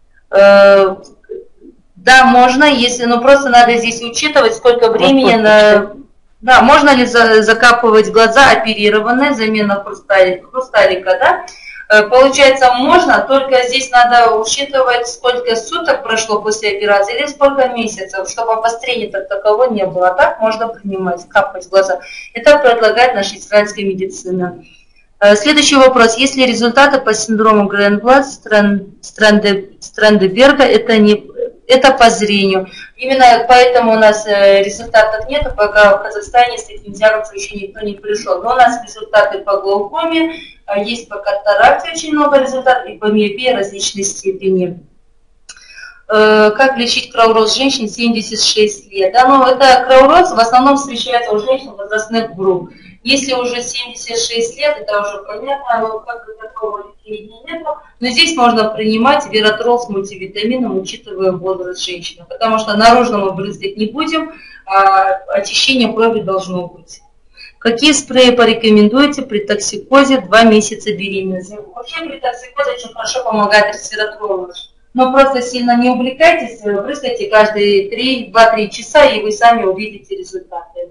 Да, можно, если, но просто надо здесь учитывать, сколько времени на... Да, можно ли закапывать глаза оперированные, замена хрусталика, да? Получается, можно, только здесь надо учитывать, сколько суток прошло после операции или сколько месяцев, чтобы обострения так такового не было. А так можно принимать, капать глаза. Это предлагает наша израильская медицина. Следующий вопрос. Есть ли результаты по синдрому Гренблат, Страндеберга? Это по зрению. Именно поэтому у нас результатов нет, пока в Казахстане с этим диагнозом еще никто не пришел. Но у нас результаты по глаукоме, есть по катаракте очень много результатов, и по миопии различной степени. Как лечить кровороз женщин 76 лет? Да, ну, это кровороз в основном встречается у женщин возрастных групп. Если уже 76 лет, это уже понятно, как такого лечения нет. Но здесь можно принимать вератрол с мультивитамином, учитывая возраст женщины. Потому что наружно мы брызгать не будем, а очищение крови должно быть. Какие спреи порекомендуете при токсикозе 2 месяца беременности? Вообще при токсикозе очень хорошо помогает ресвератрол. Но просто сильно не увлекайтесь, брызгайте каждые 2-3 часа, и вы сами увидите результаты.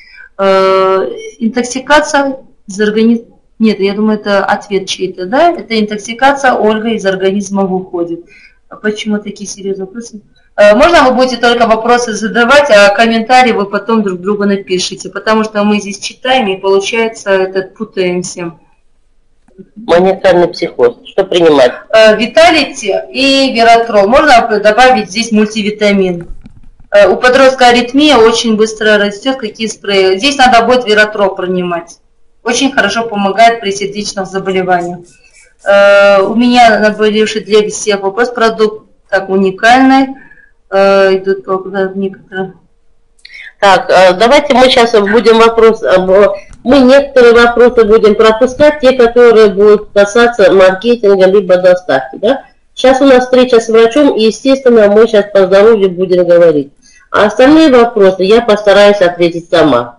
Интоксикация из организма. Нет, я думаю, это ответ чей-то, да? Это интоксикация, Ольга, из организма выходит. А почему такие серьезные вопросы? Можно вы будете только вопросы задавать, а комментарии вы потом друг другу напишите, потому что мы здесь читаем и получается путаемся. Маниакальный психоз. Что принимать? Виталити и вератрол. Можно добавить здесь мультивитамин. У подростка аритмия очень быстро растет, какие спреи. Здесь надо будет вератрол принимать. Очень хорошо помогает при сердечных заболеваниях. У меня наболевший для всех вопрос. Продукт так уникальный. Идут некоторые. Так, давайте мы сейчас будем мы некоторые вопросы будем пропускать, те, которые будут касаться маркетинга либо доставки. Да? Сейчас у нас встреча с врачом, и, естественно, мы сейчас по здоровью будем говорить. А остальные вопросы я постараюсь ответить сама.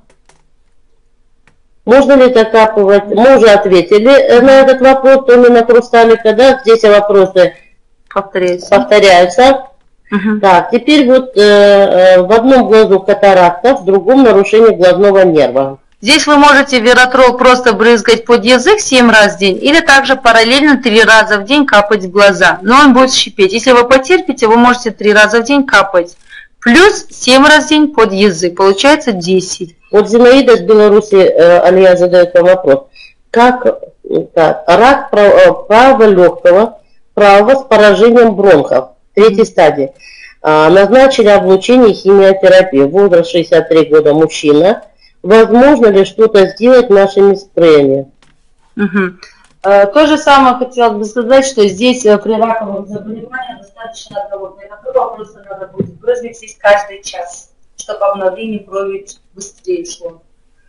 Можно ли закапывать? Мы уже ответили на этот вопрос, именно хрусталика, да? Здесь вопросы повторяются. Угу. Так, теперь вот в одном глазу катаракта, в другом нарушение глазного нерва. Здесь вы можете вератрол просто брызгать под язык 7 раз в день, или также параллельно 3 раза в день капать в глаза, но он будет шипеть. Если вы потерпите, вы можете 3 раза в день капать, плюс 7 раз в день под язык, получается 10. Вот Зинаида из Беларуси, Алия, задает вам вопрос. Как рак правого легкого, правого с поражением бронхов, 3-й стадии. Назначили облучение химиотерапии. Возраст 63 года, мужчина. Возможно ли что-то сделать нашими спреями? Угу. То же самое хотела бы сказать, что здесь при раковых заболеваниях достаточно одного. Просто надо будет брызгать здесь каждый час, чтобы обновление крови быстрее шло.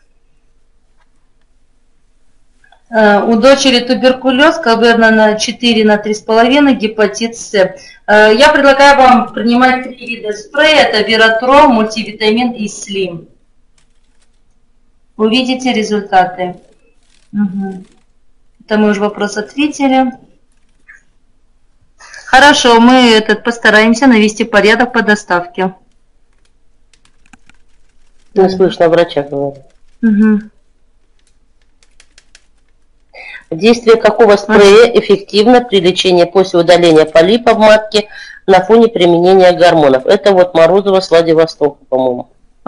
У дочери туберкулез, КБР на 4 на 3,5, гепатит С. Я предлагаю вам принимать 3 вида спрея. Это вератрол, мультивитамин и слим. Увидите результаты. Угу. Это мы уже вопрос ответили. Хорошо, мы постараемся навести порядок по доставке. Не слышно, врача говорит. Угу. Действие какого спрея эффективно при лечении после удаления полипа в матке на фоне применения гормонов? Это вот Морозова с Владивостока, по-моему.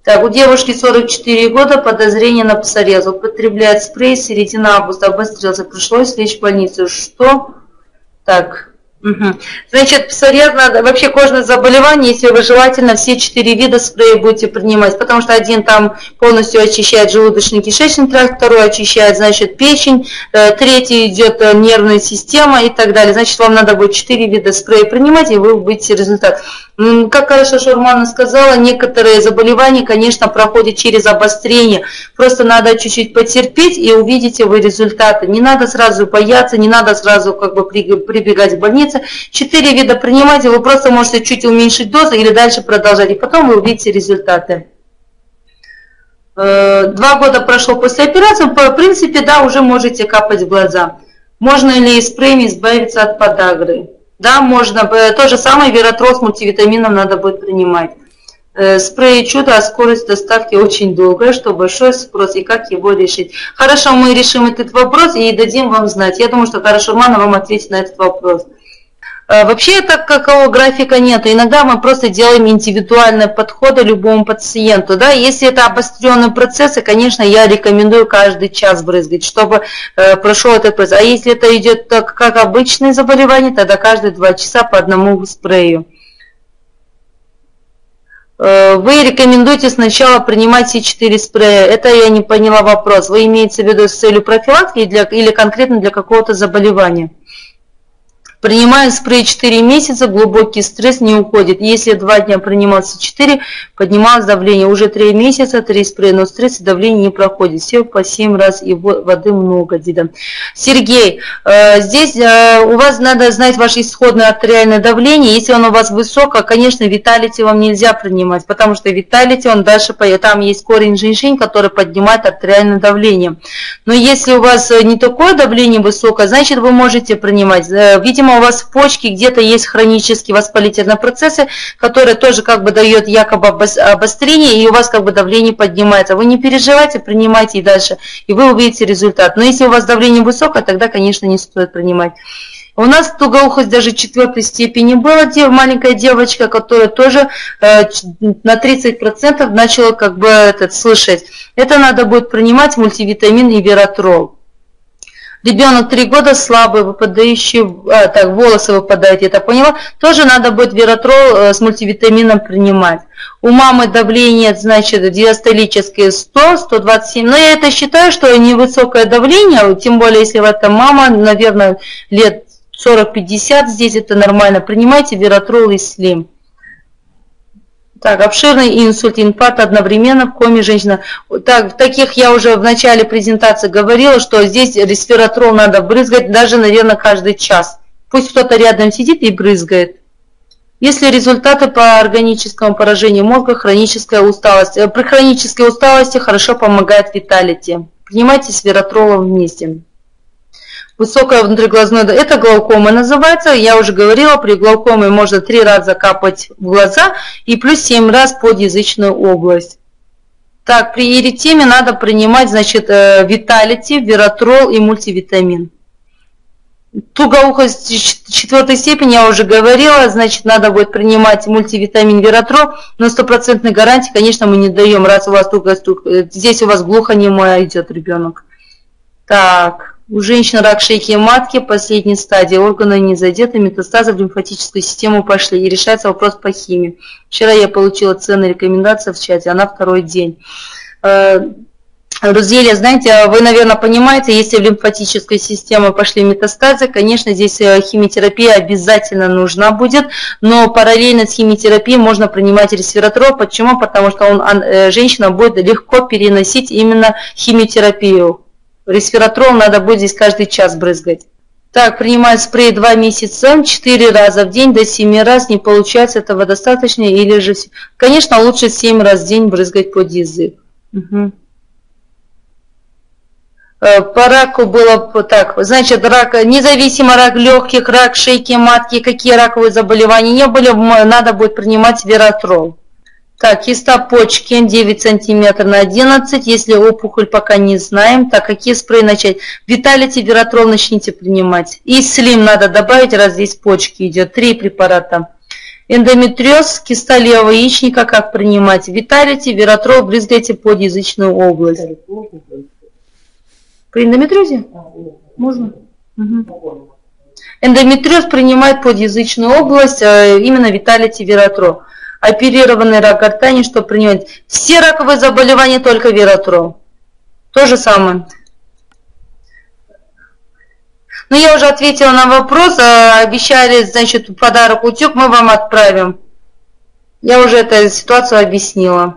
Так, у девушки 44 года, подозрение на псориаз. Употребляет спрей, с середины августа обострился, пришлось лечь в больницу. Что? Так. Угу. Значит, псориаз надо, вообще кожное заболевание, если вы желательно все 4 вида спрея будете принимать, потому что один там полностью очищает желудочно-кишечный тракт, второй очищает, значит, печень, третий идет нервная система и так далее. Значит, вам надо будет 4 вида спрея принимать, и вы увидите результат. Как хорошо Шурмана сказала, некоторые заболевания, конечно, проходят через обострение. Просто надо чуть-чуть потерпеть, и увидите вы результаты. Не надо сразу бояться, не надо сразу как бы прибегать к больнице. 4 вида принимайте, вы просто можете чуть уменьшить дозу или дальше продолжать, и потом вы увидите результаты. 2 года прошло после операции, в принципе, да, уже можете капать в глаза. Можно ли спреем избавиться от подагры? Да, можно. То же самое Вератрол с мультивитамином надо будет принимать. Спрей чудо, а скорость доставки очень долгая, что большой спрос, и как его решить. Хорошо, мы решим этот вопрос и дадим вам знать. Я думаю, что Кара Шурмана вам ответит на этот вопрос. Вообще такого графика нет. Иногда мы просто делаем индивидуальные подходы любому пациенту. Да? Если это обостренные процессы, конечно, я рекомендую каждый час брызгать, чтобы прошел этот процесс. А если это идет как обычное заболевание, тогда каждые 2 часа по одному спрею. Вы рекомендуете сначала принимать все 4 спрея. Это я не поняла вопрос. Вы имеете в виду с целью профилактики или конкретно для какого-то заболевания? Принимаю спрей 4 месяца, глубокий стресс не уходит. Если 2 дня принимался 4, поднималось давление. Уже 3 месяца, 3 спрея, но стресс и давление не проходит. Все по 7 раз, и воды много. Сергей, здесь у вас надо знать ваше исходное артериальное давление. Если оно у вас высокое, конечно, Виталити вам нельзя принимать, потому что Виталити, он дальше, там есть корень женьшень, который поднимает артериальное давление. Но если у вас не такое давление высокое, значит вы можете принимать. Видимо, у вас в почке где-то есть хронические воспалительные процессы, которые тоже как бы дает якобы обострение, и у вас как бы давление поднимается. Вы не переживайте, принимайте и дальше, и вы увидите результат. Но если у вас давление высокое, тогда, конечно, не стоит принимать. У нас тугоухость даже 4 степени была, маленькая девочка, которая тоже на 30% начала как бы слышать. Это надо будет принимать мультивитамин и Вератрол. Ребенок 3 года слабый, выпадающий, волосы выпадают, я так поняла. Тоже надо будет Вератрол с мультивитамином принимать. У мамы давление, значит, диастолическое 100, 127. Но я это считаю, что невысокое давление, тем более, если это мама, наверное, лет 40-50, здесь это нормально. Принимайте Вератрол и Слим. Так, обширный инсульт, инфаркт одновременно в коме женщина. Так, таких я уже в начале презентации говорила, что здесь Ресвератрол надо брызгать даже, наверное, каждый час. Пусть кто-то рядом сидит и брызгает. Если результаты по органическому поражению мозга, хроническая усталость. При хронической усталости хорошо помогает Виталити. Принимайте с Вератролом вместе. Высокая внутриглазная, это глаукома называется, я уже говорила, при глаукоме можно 3 раза капать в глаза и плюс 7 раз под язычную область. Так, при эритеме надо принимать, значит, Виталити, Вератрол и мультивитамин. Тугоухость 4 степени, я уже говорила, значит, надо будет принимать мультивитамин Вератрол, но 100% гарантии, конечно, мы не даем, раз у вас здесь у вас глухонемой идет ребенок. Так. У женщин рак шейки и матки, последней стадии, органы не задеты, метастазы в лимфатическую систему пошли, и решается вопрос по химии. Вчера я получила ценные рекомендации в чате, она 2-й день. Рузелия, знаете, вы, наверное, понимаете, если в лимфатическую систему пошли метастазы, конечно, здесь химиотерапия обязательно нужна будет, но параллельно с химиотерапией можно принимать Ресвератрол. Почему? Потому что женщина будет легко переносить именно химиотерапию. Ресвератрол надо будет здесь каждый час брызгать. Так, принимаю спрей 2 месяца, 4 раза в день, до 7 раз. Не получается, этого достаточно или же... Конечно, лучше 7 раз в день брызгать под язык. Угу. По раку было так, значит, рак, независимо рак легких, рак шейки, матки, какие раковые заболевания не были, надо будет принимать Вератрол. Так, киста почки 9 см на 11, если опухоль пока не знаем. Так, какие спреи начать? Виталити, Вератрол начните принимать. И Слим надо добавить, раз здесь почки идет. 3 препарата. Эндометриоз, киста левого яичника, как принимать? Виталити, Виратрол, брызгайте под язычную область. При эндометриозе? Можно? Угу. Эндометриоз принимает под язычную область именно Виталити, Виратрол. Оперированный рак гортани, что принимать? Все раковые заболевания только Виратрол. То же самое. Ну, я уже ответила на вопрос, обещали, значит, подарок утюг, мы вам отправим. Я уже эту ситуацию объяснила.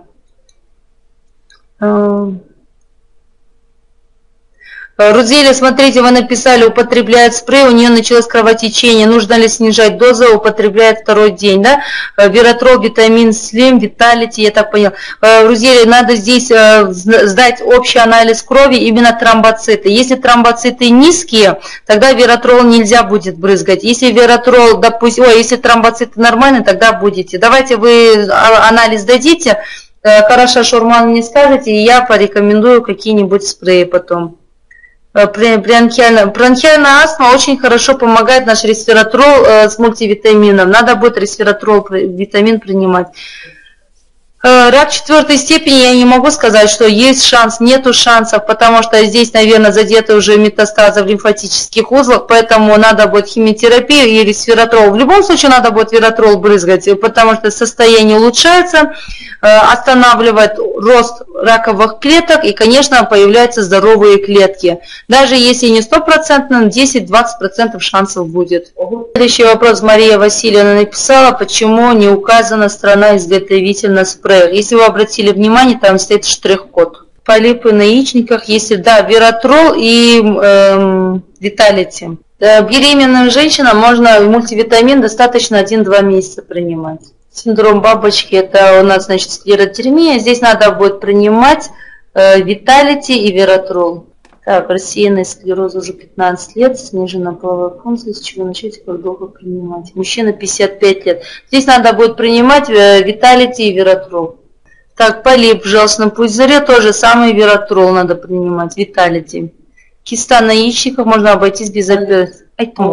Рузеля, смотрите, вы написали, употребляет спрей, у нее началось кровотечение, нужно ли снижать дозу, употребляет второй день, да? Виратрол, витамин Слим, Виталити, я так понял. Рузеля, надо здесь сдать общий анализ крови, именно тромбоциты. Если тромбоциты низкие, тогда Виратрол нельзя будет брызгать. Если Виратрол, допустим, если тромбоциты нормальные, тогда будете. Давайте вы анализ дадите, хорошо, Шурман мне скажете, и я порекомендую какие-нибудь спреи потом. Бронхиальная астма очень хорошо помогает наш ресвератрол с мультивитамином. Надо будет ресвератрол витамин принимать. Рак 4 степени, я не могу сказать, что есть шанс, нету шансов, потому что здесь, наверное, задеты уже метастазы в лимфатических узлах, поэтому надо будет химиотерапию и ресвератрол. В любом случае надо будет виратрол брызгать, потому что состояние улучшается, останавливает рост раковых клеток и, конечно, появляются здоровые клетки. Даже если не 100%, 10-20% шансов будет. Следующий вопрос Мария Васильевна написала, почему не указана страна-изготовитель спрея. Если вы обратили внимание, там стоит штрих-код. Полипы на яичниках, если да, Виратрол и Виталити. Беременным женщинам можно мультивитамин достаточно 1-2 месяца принимать. Синдром бабочки, это у нас, значит, склеротермия. Здесь надо будет принимать Виталити и Виратрол. Так, рассеянный склероз уже 15 лет, снижена половая функция, с чего начать, как долго принимать. Мужчина 55 лет. Здесь надо будет принимать Виталити и Виратрол. Так, полип в желчном пузыре, тоже самый Виратрол надо принимать, Виталити. Киста на яичниках можно обойтись без операции.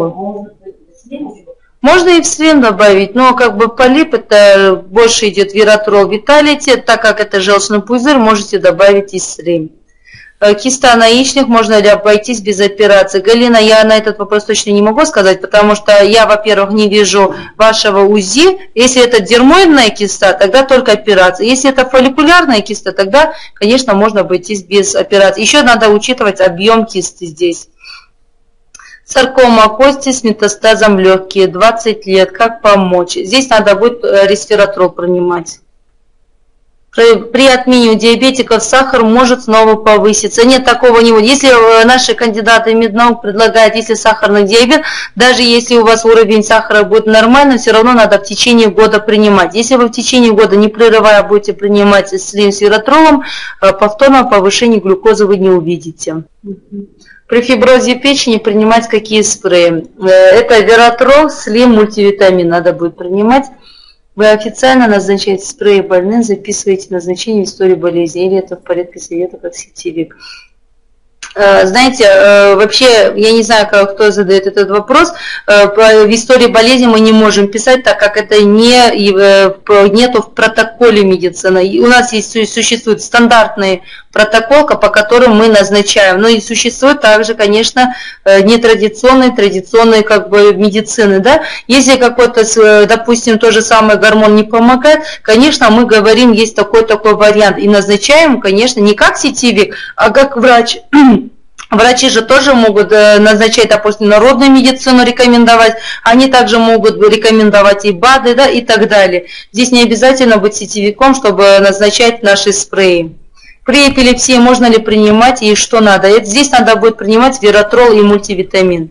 Можно и в Слим добавить, но как бы полип, это больше идет Виратрол, Виталити, так как это желчный пузырь, можете добавить и Слим. Киста на яичник, можно ли обойтись без операции? Галина, я на этот вопрос точно не могу сказать, потому что я, во-первых, не вижу вашего УЗИ. Если это дермоидная киста, тогда только операция. Если это фолликулярная киста, тогда, конечно, можно обойтись без операции. Еще надо учитывать объем кисты здесь. Саркома кости с метастазом легкие, 20 лет. Как помочь? Здесь надо будет ресвератрол принимать. При отмене у диабетиков сахар может снова повыситься. Нет, такого не будет. Если наши кандидаты меднаук предлагают, если сахарный диабет, даже если у вас уровень сахара будет нормальным, все равно надо в течение года принимать. Если вы в течение года, не прерывая, будете принимать Слим с Виратролом, повторного повышения глюкозы вы не увидите. При фиброзе печени принимать какие спреи? Это Виратрол, Слим, мультивитамин надо будет принимать. Вы официально назначаете спреи больным, записываете назначение в истории болезни, или это в порядке совета как сетевик? Знаете, вообще, я не знаю, кто задает этот вопрос, в истории болезни мы не можем писать, так как это нету в протоколе медицины. У нас существует стандартный протокол, по которому мы назначаем. Но и существует также, конечно, традиционные как бы медицины. Да? Если какой-то, допустим, тот же самый гормон не помогает, конечно, мы говорим, есть такой вариант. И назначаем, конечно, не как сетевик, а как врач. Врачи же тоже могут назначать, допустим, народную медицину рекомендовать, они также могут рекомендовать и БАДы, да, и так далее. Здесь не обязательно быть сетевиком, чтобы назначать наши спреи. При эпилепсии можно ли принимать и что надо? Здесь надо будет принимать Виратрол и мультивитамин.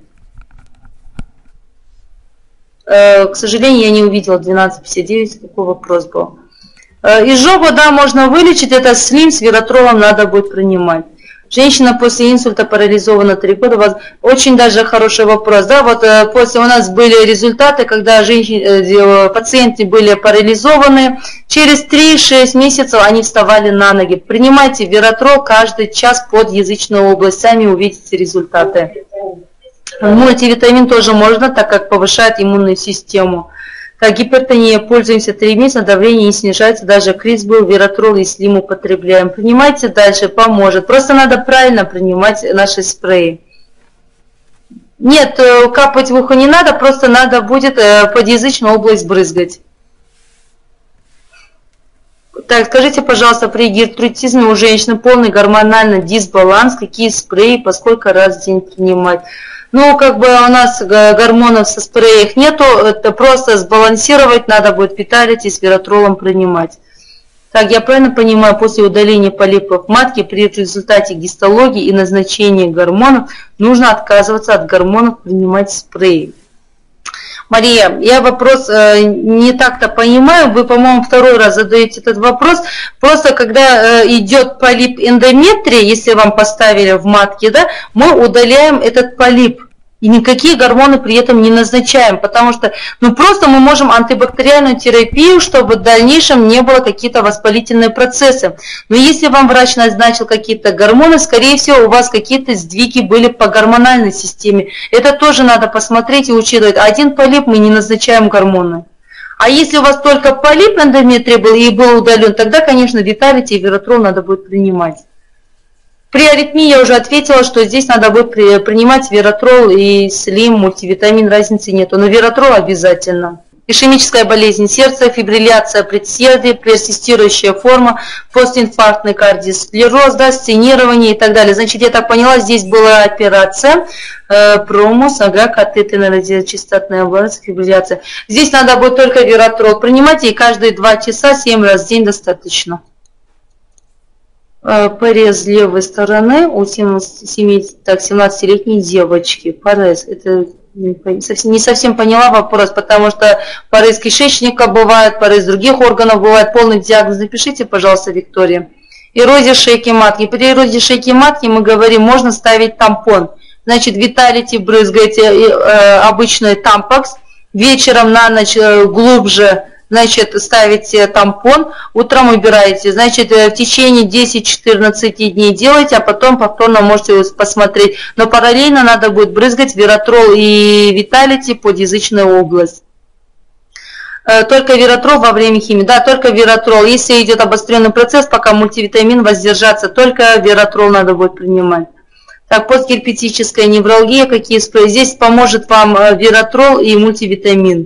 К сожалению, я не увидела 1259, какой вопрос был. Изжогу, да, можно вылечить, это Слим с Виратролом надо будет принимать. Женщина после инсульта парализована 3 года. Очень даже хороший вопрос. Да? Вот после у нас были результаты, когда пациенты были парализованы. Через 3-6 месяцев они вставали на ноги. Принимайте Виратрол каждый час под язычную область. Сами увидите результаты. Мультивитамин тоже можно, так как повышает иммунную систему. Гипертония, пользуемся 3 месяца, давление не снижается, даже криз был, Виратрол и Слим употребляем. Принимайте дальше, поможет. Просто надо правильно принимать наши спреи. Нет, капать в ухо не надо, просто надо будет подъязычную область брызгать. Так, скажите, пожалуйста, при гипертонизме у женщины полный гормональный дисбаланс, какие спреи, по сколько раз в день принимать? Ну, как бы у нас гормонов со спреях нету, это просто сбалансировать, надо будет Виталити с Виратролом принимать. Так, я правильно понимаю, после удаления полипов матки при результате гистологии и назначения гормонов нужно отказываться от гормонов, принимать спреи. Мария, я вопрос не так-то понимаю, вы, по-моему, 2-й раз задаете этот вопрос. Просто когда идет полип эндометрия, если вам поставили в матке, да, мы удаляем этот полип. И никакие гормоны при этом не назначаем, потому что просто мы можем антибактериальную терапию, чтобы в дальнейшем не было какие-то воспалительные процессы. Но если вам врач назначил какие-то гормоны, скорее всего, у вас какие-то сдвиги были по гормональной системе. Это тоже надо посмотреть и учитывать. Один полип мы не назначаем гормоны. А если у вас только полип эндометрия был и был удален, тогда, конечно, Виталити и Виратрол надо будет принимать. При аритмии я уже ответила, что здесь надо будет принимать Виратрол и Слим, мультивитамин, разницы нету, но Виратрол обязательно. Ишемическая болезнь сердца, фибрилляция предсердия, персистирующая форма, постинфарктный кардиосклероз, да, сценирование и так далее. Значит, я так поняла, здесь была операция, промус, катетерная радиочастотная область, фибрилляция. Здесь надо будет только Виратрол принимать, и каждые 2 часа 7 раз в день достаточно. Порез левой стороны у 17-летней девочки. Порез. Это не совсем поняла вопрос, потому что порез кишечника бывает, порез других органов бывает. Полный диагноз напишите, пожалуйста, Виктория. Эрозия шейки матки. При эрозии шейки матки мы говорим, можно ставить тампон. Значит, Виталити брызгаете обычный тампакс. Вечером на ночь глубже, значит, ставите тампон, утром убираете. Значит, в течение 10-14 дней делайте, а потом повторно можете посмотреть. Но параллельно надо будет брызгать Виратрол и Виталити под язычную область. Только Виратрол во время химии. Да, только Виратрол. Если идет обостренный процесс, пока мультивитамин воздержаться, только Виратрол надо будет принимать. Так, постгерпетическая невралгия, какие спреи? Здесь поможет вам Виратрол и мультивитамин.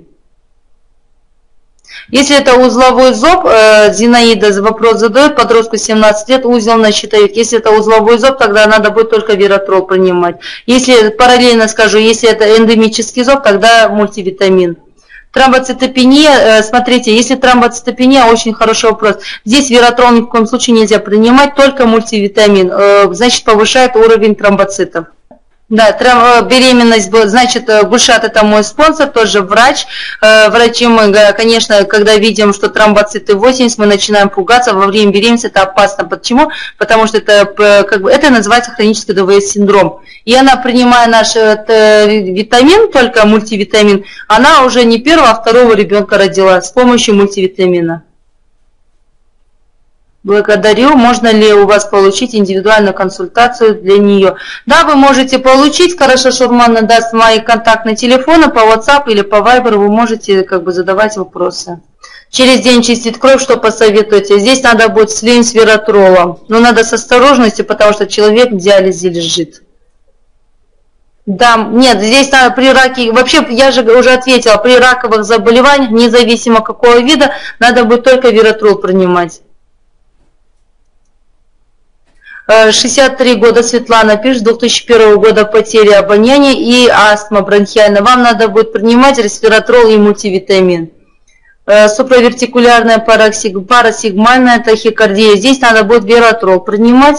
Если это узловой зоб, Зинаида вопрос задает, подростку 17 лет, узел на щитовик. Если это узловой зоб, тогда надо будет только Виратрол принимать. Если, параллельно скажу, если это эндемический зоб, тогда мультивитамин. Тромбоцитопения, смотрите, если тромбоцитопения, очень хороший вопрос. Здесь Виратрол ни в коем случае нельзя принимать, только мультивитамин, значит повышает уровень тромбоцитов. Да, беременность, значит, Гульшат это мой спонсор, тоже врач. Врачи мы, конечно, когда видим, что тромбоциты 80, мы начинаем пугаться. Во время беременности это опасно. Почему? Потому что это, это называется хронический ДВС-синдром. И она, принимая наш витамин, только мультивитамин, она уже не первого, а второго ребенка родила с помощью мультивитамина. Благодарю. Можно ли у вас получить индивидуальную консультацию для нее? Да, вы можете получить. Хорошо, Шурман даст мои контактные телефоны по WhatsApp или по Viber. Вы можете задавать вопросы. Через день чистить кровь, что посоветуете? Здесь надо будет Слим с Виратролом. Но надо с осторожностью, потому что человек в диализе лежит. Да, нет, здесь надо при раке, вообще я же уже ответила, при раковых заболеваниях, независимо какого вида, надо будет только Виратрол принимать. 63 года Светлана пишет, 2001 года потеря обоняния и астма бронхиальная. Вам надо будет принимать ресвератрол и мультивитамин. Суправертикулярная парасигмальная тахикардия. Здесь надо будет Виратрол принимать.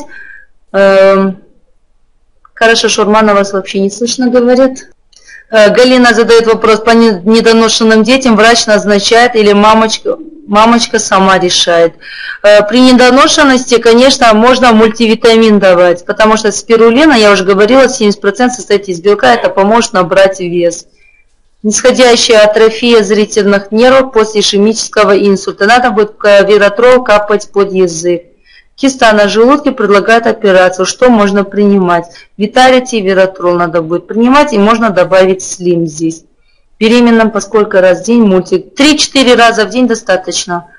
Хорошо, Шурмана вас вообще не слышно, говорит. Галина задает вопрос, по недоношенным детям врач назначает или мамочка сама решает. При недоношенности, конечно, можно мультивитамин давать, потому что спирулина, я уже говорила, 70% состоит из белка, это поможет набрать вес. Нисходящая атрофия зрительных нервов после ишемического инсульта. Надо будет Виратрол капать под язык. Киста на желудке, предлагает операцию. Что можно принимать? Виталити и Виратрол надо будет принимать, и можно добавить Слим здесь. Беременным по сколько раз в день мультик? 3-4 раза в день достаточно.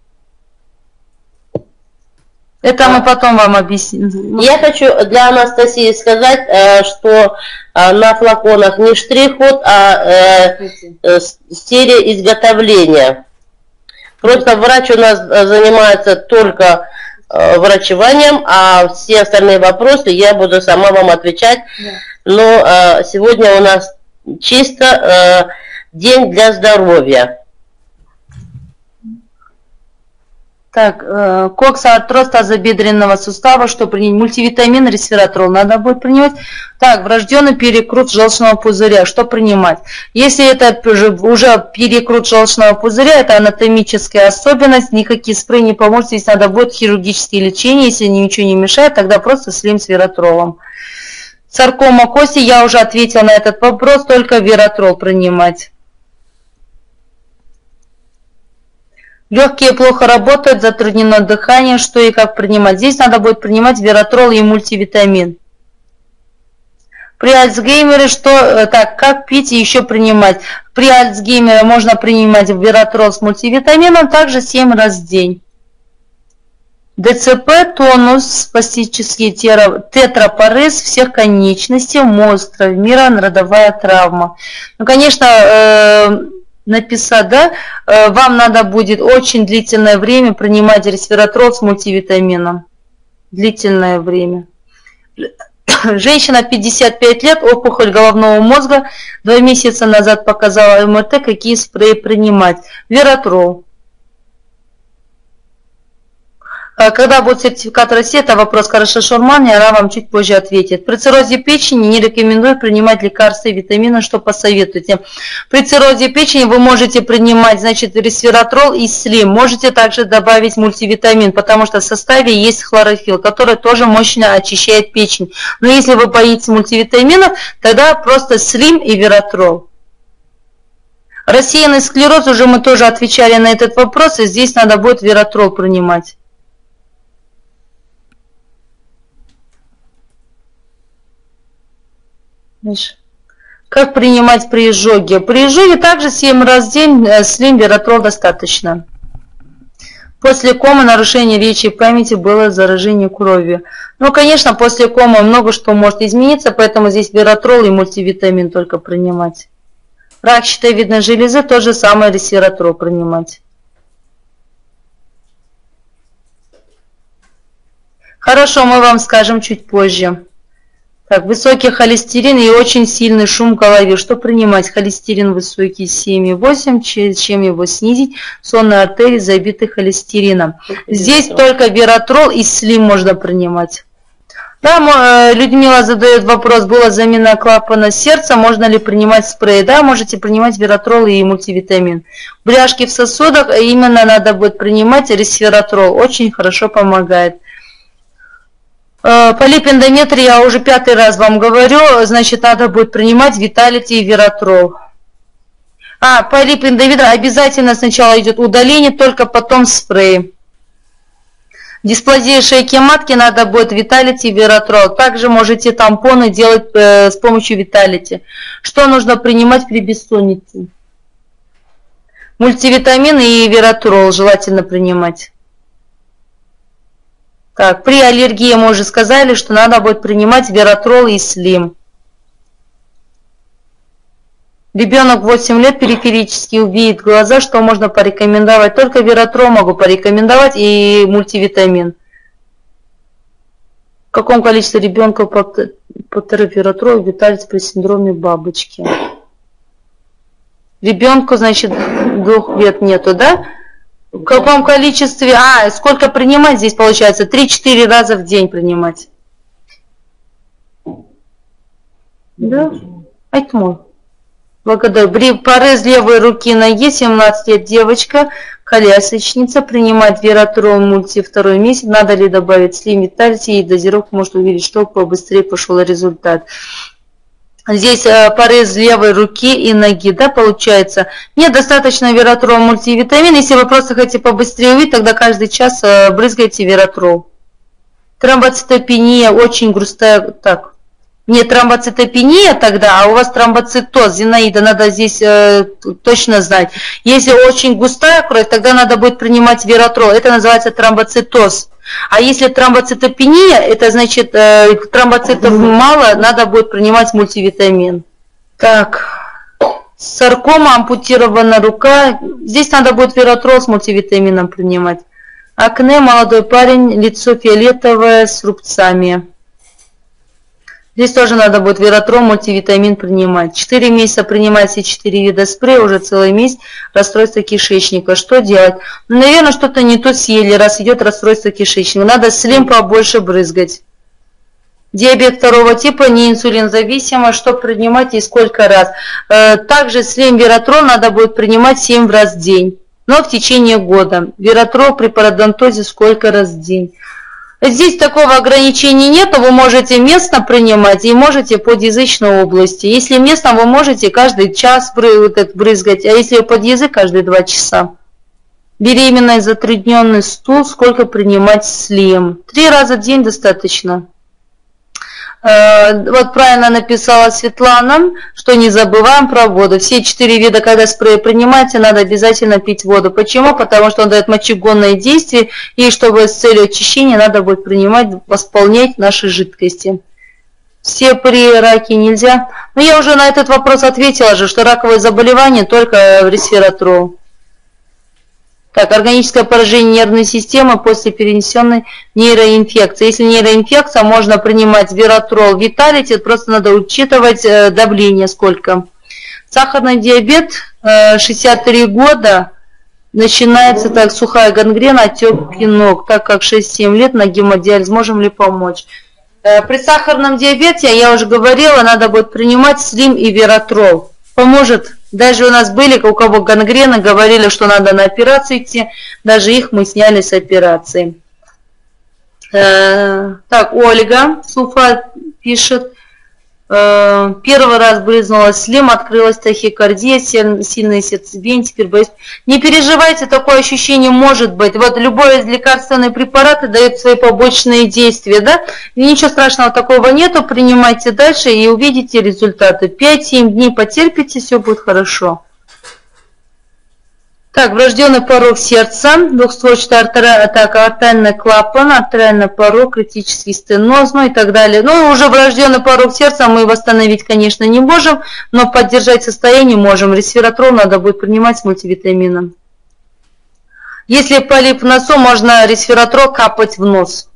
Это мы потом вам объясним. Я хочу для Анастасии сказать, что на флаконах не штрих-код, а серия изготовления. Просто врач у нас занимается только врачеванием, а все остальные вопросы я буду сама вам отвечать. Но сегодня у нас чисто день для здоровья. Так, коксартроз тазобедренного сустава, что принять? Мультивитамин, ресвератрол надо будет принимать. Так, врожденный перекрут желчного пузыря, что принимать? Если это уже перекрут желчного пузыря, это анатомическая особенность, никакие спреи не поможет, здесь надо будет хирургическое лечение, если ничего не мешает, тогда просто слим с вератролом. Саркома кости, я уже ответила на этот вопрос, только вератрол принимать. Легкие плохо работают, затруднено дыхание, что и как принимать. Здесь надо будет принимать вератрол и мультивитамин. При Альцгеймере как пить и еще принимать? При Альцгеймере можно принимать вератрол с мультивитамином также 7 раз в день. ДЦП, тонус, спастический тетрапорез всех конечностей, мозг травмирован, родовая травма. Ну, конечно, написать, да, вам надо будет очень длительное время принимать ресвератрол с мультивитамином. Длительное время. Женщина 55 лет, опухоль головного мозга, 2 месяца назад показала МРТ, какие спреи принимать. Вератрол. Когда будет сертификат России, это вопрос Караша Шурмани, она вам чуть позже ответит. При циррозе печени не рекомендую принимать лекарства и витамины, что посоветуете. При циррозе печени вы можете принимать, значит, ресвератрол и слим. Можете также добавить мультивитамин, потому что в составе есть хлорофилл, который тоже мощно очищает печень. Но если вы боитесь мультивитаминов, тогда просто слим и вератрол. Рассеянный склероз, уже мы тоже отвечали на этот вопрос, и здесь надо будет вератрол принимать. Как принимать при изжоге? При изжоге также 7 раз в день слим вератрол достаточно. После комы нарушение речи и памяти было заражение кровью. Ну, конечно, после комы много что может измениться, поэтому здесь вератрол и мультивитамин только принимать. Рак щитовидной железы, то же самое ресвератрол принимать. Хорошо, мы вам скажем чуть позже. Так, высокий холестерин и очень сильный шум в голове. Что принимать? Холестерин высокий 7,8, чем его снизить? Сонные артерии забиты холестерином. Здесь только вератрол и слим можно принимать. Да, Людмила задает вопрос, была замена клапана сердца, можно ли принимать спрей? Да, можете принимать вератрол и мультивитамин. Бляшки в сосудах, именно надо будет принимать ресвератрол, очень хорошо помогает. Полип эндометрия, я уже 5-й раз вам говорю, значит, надо будет принимать виталити и вератрол. Полип эндометрия обязательно сначала идет удаление, только потом спрей. Дисплазия шейки матки, надо будет виталити и вератрол. Также можете тампоны делать с помощью виталити. Что нужно принимать при бессоннице? Мультивитамин и вератрол желательно принимать. Так, при аллергии мы уже сказали, что надо будет принимать вератрол и слим. Ребенок 8 лет периферически увидит глаза, что можно порекомендовать? Только вератрол могу порекомендовать и мультивитамин. В каком количестве ребенка полторы вератрол виталити при синдроме бабочки? Ребенку, значит, 2 лет нету, да? В каком количестве? Сколько принимать здесь получается? 3-4 раза в день принимать. Да? Айтму. Благодарю. Порез левой руки ноги, 17 лет девочка, колясочница, принимать вератрол мульти 2 месяц. Надо ли добавить слим виталити и дозировку может увидеть, чтобы побыстрее пошел результат. Здесь порез левой руки и ноги, да, получается. Нет, достаточно вератрол, мультивитамин. Если вы просто хотите побыстрее увидеть, тогда каждый час брызгайте вератрол. Тромбоцитопения, очень грустная. Так, Не тромбоцитопения тогда, а у вас тромбоцитоз. Зинаида, надо здесь точно знать. Если очень густая кровь, тогда надо будет принимать вератрол. Это называется тромбоцитоз. А если тромбоцитопения, это значит тромбоцитов мало, надо будет принимать мультивитамин. Так, саркома, ампутирована рука. Здесь надо будет вератрол с мультивитамином принимать. Акне, молодой парень, лицо фиолетовое с рубцами. Здесь тоже надо будет вератрол, мультивитамин принимать. 4 месяца принимать все 4 вида спрея, уже целый месяц расстройство кишечника. Что делать? Ну, наверное, что-то не то съели, раз идет расстройство кишечника. Надо слим побольше брызгать. Диабет второго типа, не инсулинзависимо, что принимать и сколько раз. Также слим вератрол надо будет принимать 7 раз в день, но в течение года. Вератрол при пародонтозе сколько раз в день. Здесь такого ограничения нет, вы можете местно принимать и можете под язычной области. Если местно, вы можете каждый час брызгать, а если под язык, каждые 2 часа. Беременная, затрудненный стул, сколько принимать слим? 3 раза в день достаточно. Вот правильно написала Светлана, что не забываем про воду. Все 4 вида, когда спрей принимаете, надо обязательно пить воду. Почему? Потому что он дает мочегонное действие, и чтобы с целью очищения надо будет принимать, восполнять наши жидкости. Все при раке нельзя. Но я уже на этот вопрос ответила же, что раковые заболевания только ресвератрол. Так, органическое поражение нервной системы после перенесенной нейроинфекции. Если нейроинфекция, можно принимать вератрол, виталити, просто надо учитывать давление сколько. Сахарный диабет, 63 года, начинается так, сухая гангрена, отеки ног, так как 6-7 лет на гемодиализ, можем ли помочь? При сахарном диабете, я уже говорила, надо будет принимать слим и вератрол. Поможет. Даже у нас были, у кого гангрена, говорили, что надо на операцию идти. Даже их мы сняли с операции. Так, Ольга Суфа пишет. Первый раз брызнула слим, открылась тахикардия, сильное сердцебиение, теперь боюсь. Не переживайте, такое ощущение может быть. Вот любой из лекарственных препаратов дает свои побочные действия, да? И ничего страшного такого нету, принимайте дальше и увидите результаты. 5-7 дней потерпите, все будет хорошо. Так, врожденный порог сердца, двухстворчатая артериальный клапан, артериальный порог, критический стеноз, ну и так далее. Ну, уже врожденный порог сердца мы восстановить, конечно, не можем, но поддержать состояние можем. Ресвератрол надо будет принимать с мультивитамином. Если полип в носу, можно ресвератрол капать в нос.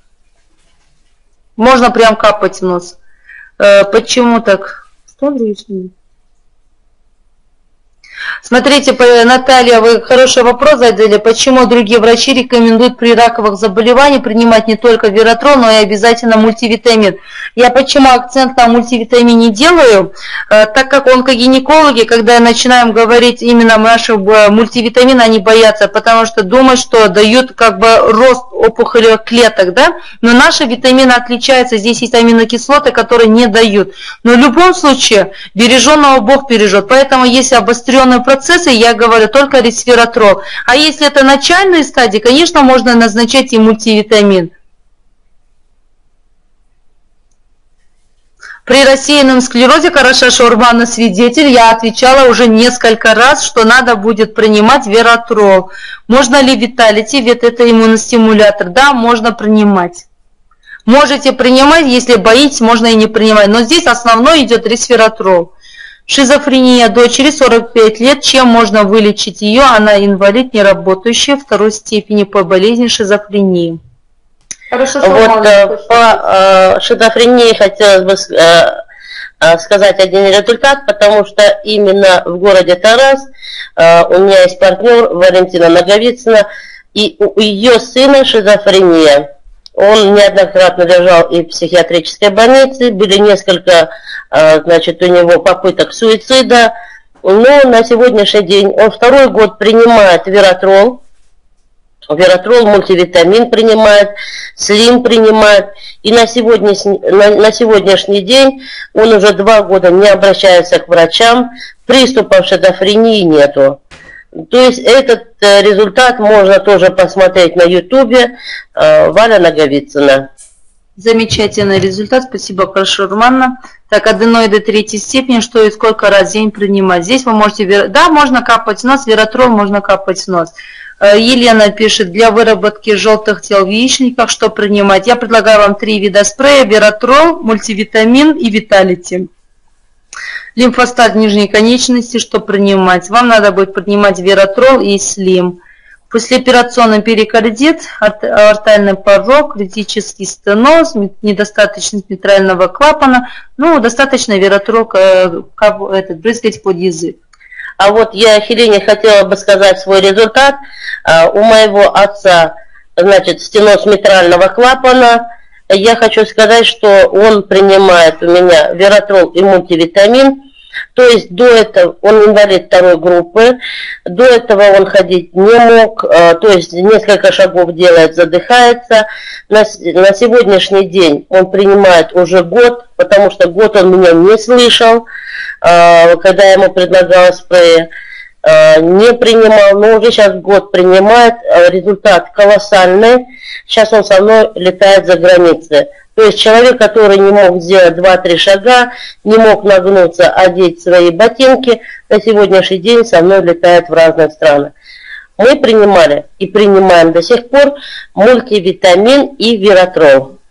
Можно прям капать в нос. Почему так? Что, друзья? Смотрите, Наталья, вы хороший вопрос задали, почему другие врачи рекомендуют при раковых заболеваниях принимать не только вератрол, но и обязательно мультивитамин. Я почему акцент на мультивитамине делаю, так как онкогинекологи, когда начинаем говорить именно нашего мультивитамина, они боятся, потому что думают, что дают как бы рост опухолевых клеток, да? Но наши витамины отличаются, здесь есть аминокислоты, которые не дают. Но в любом случае, береженного Бог бережет, поэтому если обостренные процессы, я говорю только ресвератрол. А если это начальные стадии, конечно, можно назначать и мультивитамин. При рассеянном склерозе, хорошо, что Урбана свидетель, я отвечала уже несколько раз, что надо будет принимать вератрол. Можно ли виталити, ведь это иммуностимулятор? Да, можно принимать. Можете принимать, если боитесь, можно и не принимать. Но здесь основной идет ресвератрол. Шизофрения дочери, 45 лет. Чем можно вылечить ее? Она инвалид, не работающая, второй степени по болезни шизофрении. Хорошо, что вот по шизофрении хотелось бы сказать один результат, потому что именно в городе Тарас у меня есть партнер Валентина Наговицына, и у ее сына шизофрения. Он неоднократно лежал и в психиатрической больнице, были несколько, значит, у него попыток суицида, но на сегодняшний день он второй год принимает вератрол, мультивитамин принимает, слим принимает, и на сегодняшний день он уже 2 года не обращается к врачам, приступов шизофрении нету. То есть этот результат можно тоже посмотреть на ютубе Валя Наговицына. Замечательный результат, спасибо, Каршурманна. Так, аденоиды третьей степени, что и сколько раз в день принимать? Здесь вы можете, да, можно капать в нос, вератрол можно капать в нос. Елена пишет, для выработки желтых тел в яичниках, что принимать? Я предлагаю вам 3 вида спрея: вератрол, мультивитамин и виталити. Лимфостат нижней конечности, что принимать? Вам надо будет принимать вератрол и слим. Послеоперационный перикардит, аортальный порог, критический стеноз, недостаточность митрального клапана. Ну, достаточно вератрол брызгать под язык. А вот я Хелене хотела бы сказать свой результат. У моего отца, значит, стеноз митрального клапана. Я хочу сказать, что он принимает у меня вератрол и мультивитамин. То есть до этого он инвалид 2 группы, до этого он ходить не мог, то есть несколько шагов делает, задыхается. На сегодняшний день он принимает уже год, потому что год он меня не слышал, когда я ему предлагала спреи, не принимал, но уже сейчас год принимает, результат колоссальный. Сейчас он со мной летает за границей. То есть человек, который не мог сделать 2-3 шага, не мог нагнуться, одеть свои ботинки, на сегодняшний день со мной летает в разных странах. Мы принимали и принимаем до сих пор мультивитамин и вератрол.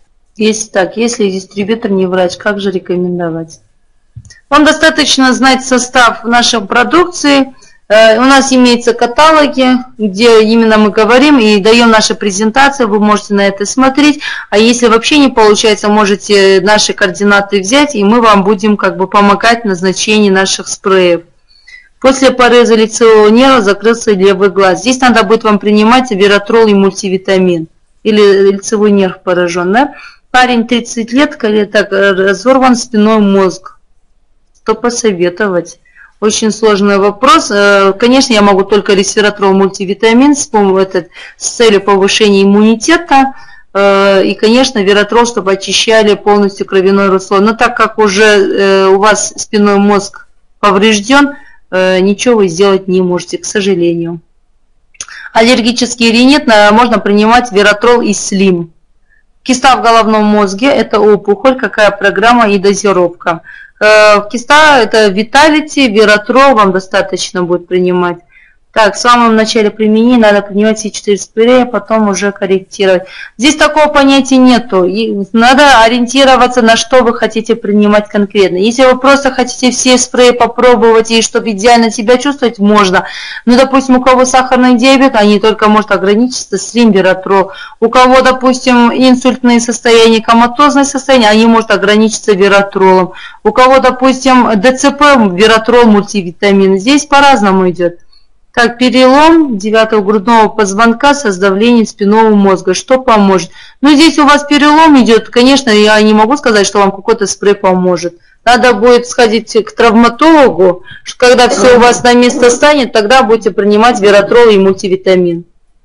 Если дистрибьютор не врач, как же рекомендовать? Вам достаточно знать состав нашей продукции. У нас имеются каталоги, где именно мы говорим и даем наши презентации, вы можете на это смотреть. А если вообще не получается, можете наши координаты взять, и мы вам будем помогать в назначении наших спреев. После пореза лицевого нерва закрылся левый глаз. Здесь надо будет вам принимать вератрол и мультивитамин. Или лицевой нерв поражен. Да? Парень 30 лет, так разорван спинной мозг. Что посоветовать? Очень сложный вопрос. Конечно, я могу только ресвератрол, мультивитамин с целью повышения иммунитета. И, конечно, вератрол, чтобы очищали полностью кровяное русло. Но так как уже у вас спинной мозг поврежден, ничего вы сделать не можете, к сожалению. Аллергический ринит можно принимать вератрол и слим. Киста в головном мозге – это опухоль, какая программа и дозировка. Киста – это виталити, вератрол вам достаточно будет принимать. Так, в самом начале применения надо принимать все 4 спрея, потом уже корректировать. Здесь такого понятия нету. Надо ориентироваться, на что вы хотите принимать конкретно. Если вы просто хотите все спреи попробовать и чтобы идеально себя чувствовать, можно. Ну, допустим, у кого сахарный диабет, они только могут ограничиться слим, вератрол. У кого, допустим, инсультные состояния, коматозное состояние, они могут ограничиться вератролом. У кого, допустим, ДЦП, вератрол, мультивитамин. Здесь по-разному идет. Так, перелом 9-го грудного позвонка со сдавлением спинного мозга. Что поможет? Ну, здесь у вас перелом идет. Конечно, я не могу сказать, что вам какой-то спрей поможет. Надо будет сходить к травматологу. Когда все у вас на место станет, тогда будете принимать вератрол и мультивитамин.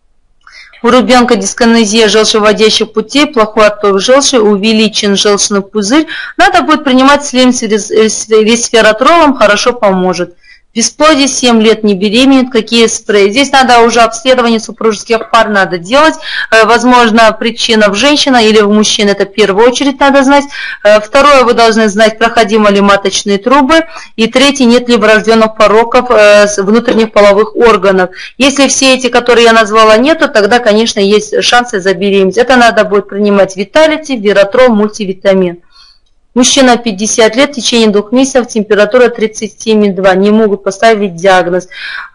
У ребенка дискинезия желчевыводящих путей, плохой отток желчи, увеличен желчный пузырь. Надо будет принимать слим с ресвератролом, хорошо поможет. Бесплодие 7 лет не беременеет, какие спреи. Здесь надо уже обследование супружеских пар надо делать. Возможно, причина в женщине или в мужчине, это в первую очередь надо знать. Второе, вы должны знать, проходимы ли маточные трубы. И третье, нет ли врожденных пороков внутренних половых органов. Если все эти, которые я назвала, нету, тогда, конечно, есть шансы забеременеть. Это надо будет принимать виталити, вератрол, мультивитамин. Мужчина 50 лет, в течение 2 месяцев, температура 37,2. Не могут поставить диагноз.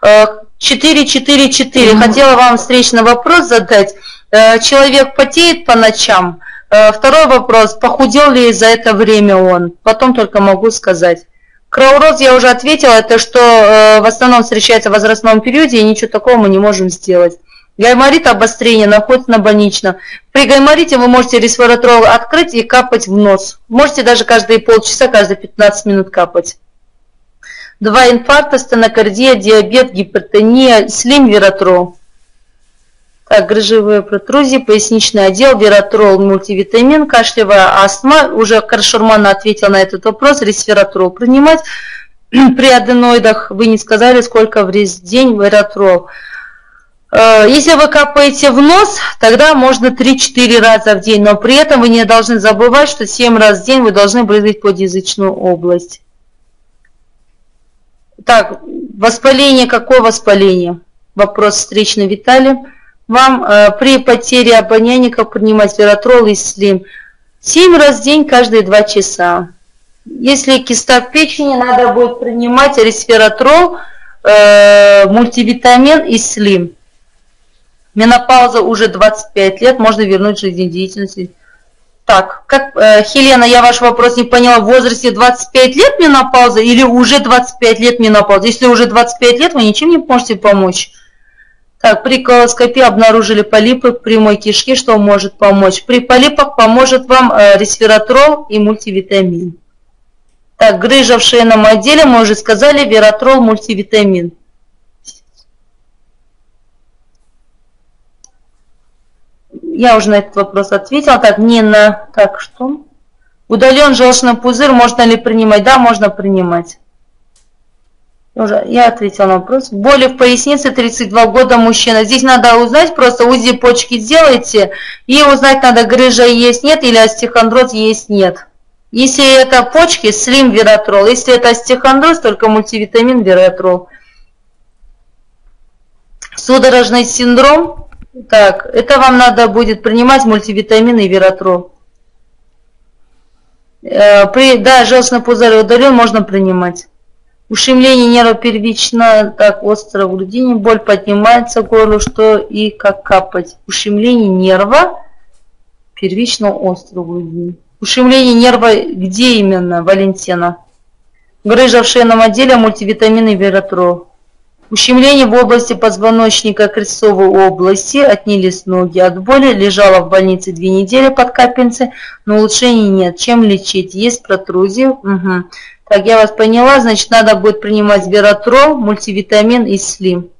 4. Хотела вам встречный вопрос задать. Человек потеет по ночам. Второй вопрос. Похудел ли за это время он? Потом только могу сказать. Крауроз я уже ответила. Это что в основном встречается в возрастном периоде, и ничего такого мы не можем сделать. Гайморит, обострение находится на больничном. При гайморите вы можете ресвератрол открыть и капать в нос. Можете даже каждые полчаса, каждые 15 минут капать. 2 инфаркта, стенокардия, диабет, гипертония, слим, вератрол. Так, грыжевые протрузии, поясничный отдел, вератрол, мультивитамин, кашлевая астма. Уже Каршурман ответил на этот вопрос. Ресвератрол принимать. При аденоидах вы не сказали, сколько в день вератрол. Если вы капаете в нос, тогда можно 3-4 раза в день, но при этом вы не должны забывать, что 7 раз в день вы должны брызгать подъязычную область. Так, воспаление, какое воспаление? Вопрос встречный, Виталий. Вам при потере обоняния как принимать вератрол и слим? 7 раз в день, каждые 2 часа. Если киста в печени, надо будет принимать ресвератрол, мультивитамин и слим. Менопауза уже 25 лет, можно вернуть жизнедеятельность. Так, как, Хелена, я ваш вопрос не поняла, в возрасте 25 лет менопауза или уже 25 лет менопауза? Если уже 25 лет, вы ничем не можете помочь. Так, при колоскопии обнаружили полипы в прямой кишке, что может помочь? При полипах поможет вам ресвератрол и мультивитамин. Так, грыжа в шейном отделе, мы уже сказали, вератрол, мультивитамин. Я уже на этот вопрос ответила. Так, Нина, так, что? Удален желчный пузырь, можно ли принимать? Да, можно принимать. Уже я ответила на вопрос. Боли в пояснице, 32 года, мужчина. Здесь надо узнать, просто УЗИ почки сделайте, и узнать надо, грыжа есть, нет, или остеохондроз есть, нет. Если это почки, слим вератрол. Если это остеохондроз, только мультивитамин вератрол. Судорожный синдром. Так, это вам надо будет принимать мультивитамин и вератрол. Да, желчный пузырь удален, можно принимать. Ущемление нерва первично, так, остро в грудине, боль поднимается к горлу, что и как капать. Ущемление нерва первично остро в грудине. Ущемление нерва где именно, Валентина? Грыжа в шейном отделе, мультивитамин и вератрол. Ущемление в области позвоночника, крестцовой области, отнялись ноги от боли, лежала в больнице 2 недели под капельницей, но улучшений нет. Чем лечить? Есть протрузии. Угу. Так, я вас поняла, значит, надо будет принимать вератрол, мультивитамин и слим.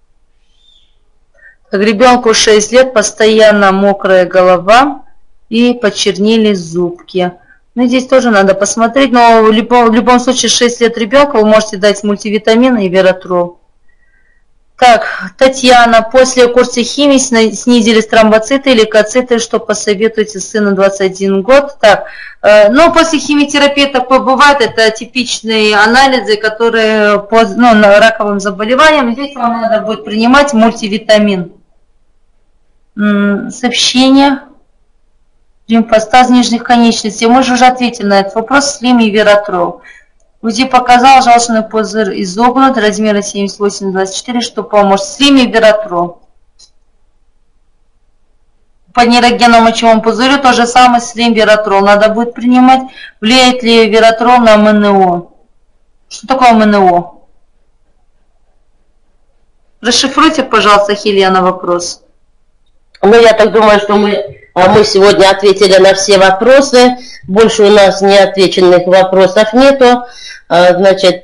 Так, ребенку 6 лет, постоянно мокрая голова и почернели зубки. Ну, здесь тоже надо посмотреть, но в любом случае 6 лет ребенка вы можете дать мультивитамин и вератрол. Так, Татьяна, после курса химии снизились тромбоциты и лейкоциты, что посоветуете сыну 21 год. Так, ну, после химиотерапии такое бывает, это типичные анализы, которые по раковым заболеваниям. Здесь вам надо будет принимать мультивитамин. Сообщение. Лимфостаз нижних конечностей. Мы же уже ответили на этот вопрос. Слим и вератрол. УЗИ показал желчный пузырь изогнут, размера 78-24, что поможет. Слим и вератрол. По нейрогенному мочевому пузырю то же самое, слим, вератрол. Надо будет принимать. Влияет ли вератрол на МНО? Что такое МНО? Расшифруйте, пожалуйста, Хелена, вопрос. Ну, я так думаю, что мы сегодня ответили на все вопросы. Больше у нас неотвеченных вопросов нету. Значит,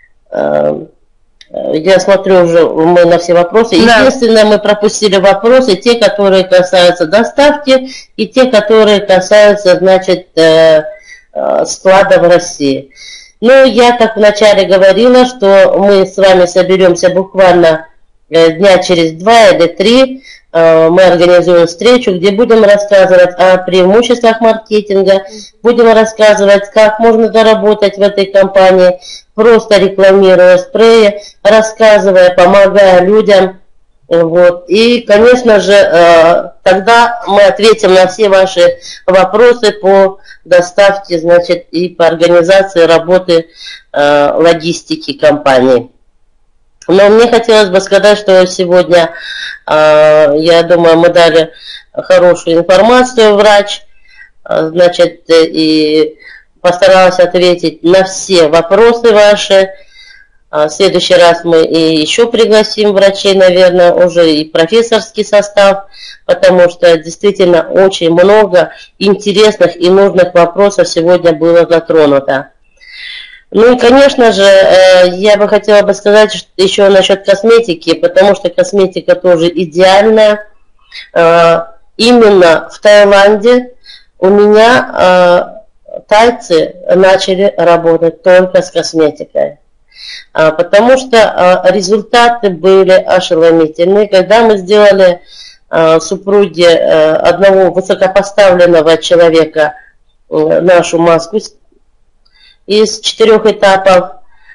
я смотрю уже мы на все вопросы. Единственное, мы пропустили вопросы, те, которые касаются доставки, и те, которые касаются, значит, склада в России. Ну, я так вначале говорила, что мы с вами соберемся буквально дня через 2 или 3. Мы организуем встречу, где будем рассказывать о преимуществах маркетинга, будем рассказывать, как можно заработать в этой компании, просто рекламируя спреи, рассказывая, помогая людям. Вот. И, конечно же, тогда мы ответим на все ваши вопросы по доставке, значит, и по организации работы логистики компании. Но мне хотелось бы сказать, что сегодня, я думаю, мы дали хорошую информацию, врач, значит, и постаралась ответить на все вопросы ваши. В следующий раз мы и еще пригласим врачей, наверное, уже и профессорский состав, потому что действительно очень много интересных и нужных вопросов сегодня было затронуто. Ну и, конечно же, я бы хотела бы сказать еще насчет косметики, потому что косметика тоже идеальная. Именно в Таиланде у меня тайцы начали работать только с косметикой. потому что результаты были ошеломительные. Когда мы сделали супруги одного высокопоставленного человека нашу маску из 4 этапов,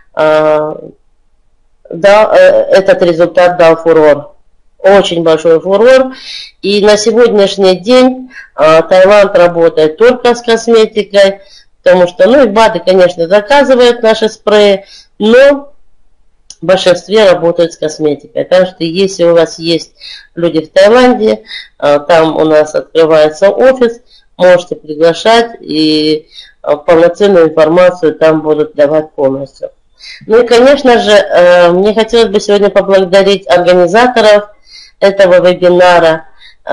этот результат дал фурор, очень большой фурор. И на сегодняшний день Таиланд работает только с косметикой, потому что, ну и БАДы, конечно, заказывают наши спреи, но в большинстве работают с косметикой. Так что если у вас есть люди в Таиланде, там у нас открывается офис, можете приглашать, и полноценную информацию там будут давать полностью. Ну и, конечно же, мне хотелось бы сегодня поблагодарить организаторов этого вебинара.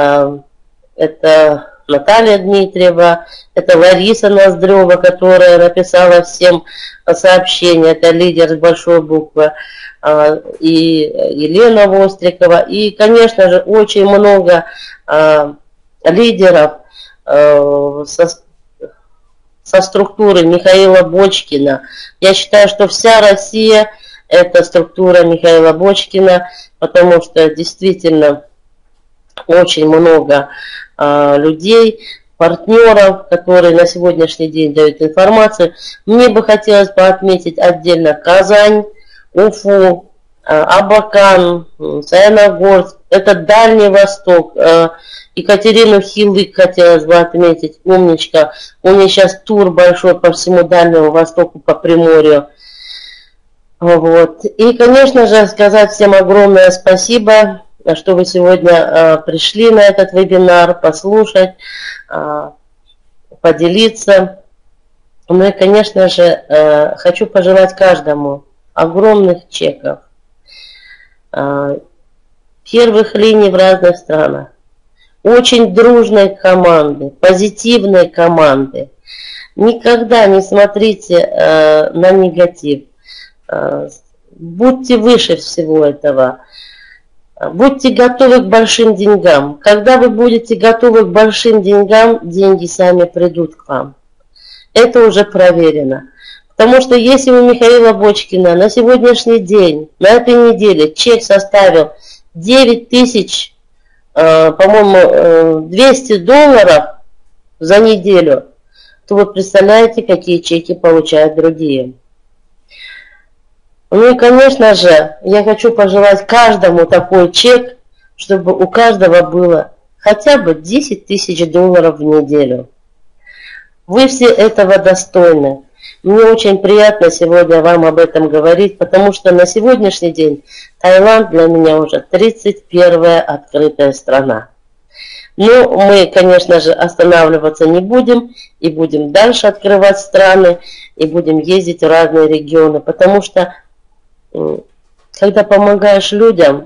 Это Наталья Дмитриева, это Лариса Ноздрева, которая написала всем сообщения, это лидер с большой буквы, и Елена Вострикова, и, конечно же, очень много лидеров со структуры Михаила Бочкина. Я считаю, что вся Россия – это структура Михаила Бочкина, потому что действительно очень много людей, партнеров, которые на сегодняшний день дают информацию. Мне бы хотелось бы отметить отдельно Казань, Уфу, Абакан, Саяногорск, это Дальний Восток, Екатерину Хилык хотелось бы отметить, умничка. У нее сейчас тур большой по всему Дальнему Востоку, по Приморью. Вот. И, конечно же, сказать всем огромное спасибо, что вы сегодня пришли на этот вебинар, послушать, поделиться. Ну и, конечно же, хочу пожелать каждому огромных чеков, первых линий в разных странах, очень дружной команды, позитивной команды. Никогда не смотрите на негатив. Будьте выше всего этого. Будьте готовы к большим деньгам. Когда вы будете готовы к большим деньгам, деньги сами придут к вам. Это уже проверено. Потому что если у Михаила Бочкина на сегодняшний день, на этой неделе, чек составил 9000, по-моему, $200 за неделю, то вы представляете, какие чеки получают другие. Ну и, конечно же, я хочу пожелать каждому такой чек, чтобы у каждого было хотя бы $10 000 в неделю. Вы все этого достойны. Мне очень приятно сегодня вам об этом говорить, потому что на сегодняшний день Таиланд для меня уже 31-я открытая страна. Но мы, конечно же, останавливаться не будем и будем дальше открывать страны и будем ездить в разные регионы, потому что когда помогаешь людям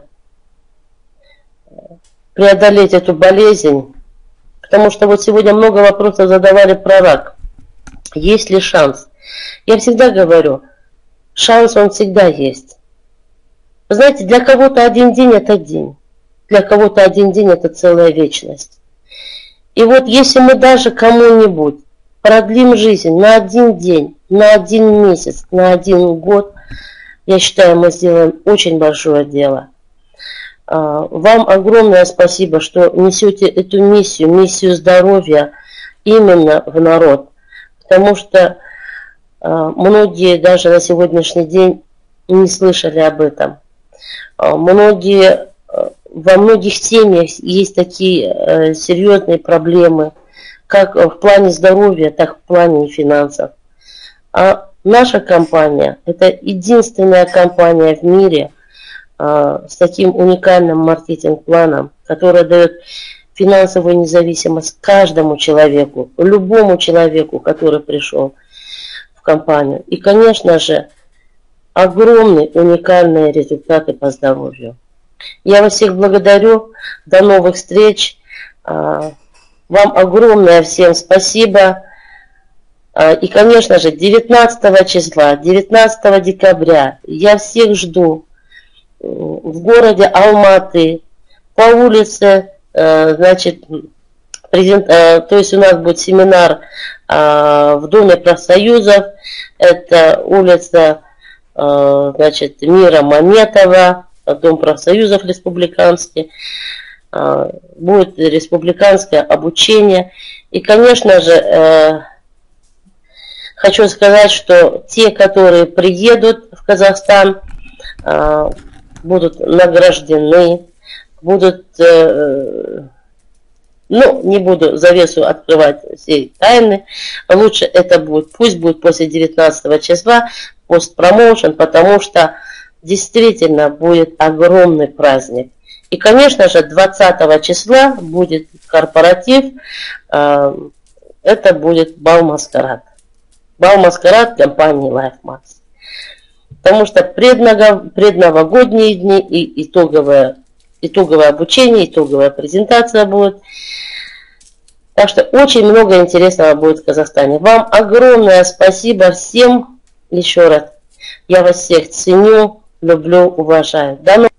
преодолеть эту болезнь, потому что вот сегодня много вопросов задавали про рак. Есть ли шанс? Я всегда говорю, шанс он всегда есть. Вы знаете, для кого-то один день это день, для кого-то один день это целая вечность. И вот если мы даже кому-нибудь продлим жизнь на один день, на 1 месяц, на 1 год, я считаю, мы сделаем очень большое дело. Вам огромное спасибо, что несете эту миссию здоровья именно в народ. Потому что многие даже на сегодняшний день не слышали об этом. Во многих семьях есть такие серьезные проблемы, как в плане здоровья, так и в плане финансов. А наша компания – это единственная компания в мире с таким уникальным маркетинг-планом, которая дает финансовую независимость каждому человеку, любому человеку, который пришел в компанию. И, конечно же, огромные уникальные результаты по здоровью. Я вас всех благодарю. До новых встреч. Вам огромное всем спасибо. И, конечно же, 19 числа, 19 декабря я всех жду в городе Алматы, по улице, значит, то есть у нас будет семинар в Доме профсоюзов, это улица значит, Мира Маметова, Дом профсоюзов республиканский, будет республиканское обучение. И, конечно же, хочу сказать, что те, которые приедут в Казахстан, будут награждены, будут, ну, не буду завесу открывать все тайны, лучше это будет, пусть будет после 19 числа, постпромоушен, потому что действительно будет огромный праздник. И, конечно же, 20 числа будет корпоратив, это будет бал-маскарад. Бал-маскарад компании LifeMax. Потому что предновогодние дни и итоговое обучение, итоговая презентация будет. Так что очень много интересного будет в Казахстане. Вам огромное спасибо всем. Еще раз, я вас всех ценю, люблю, уважаю. До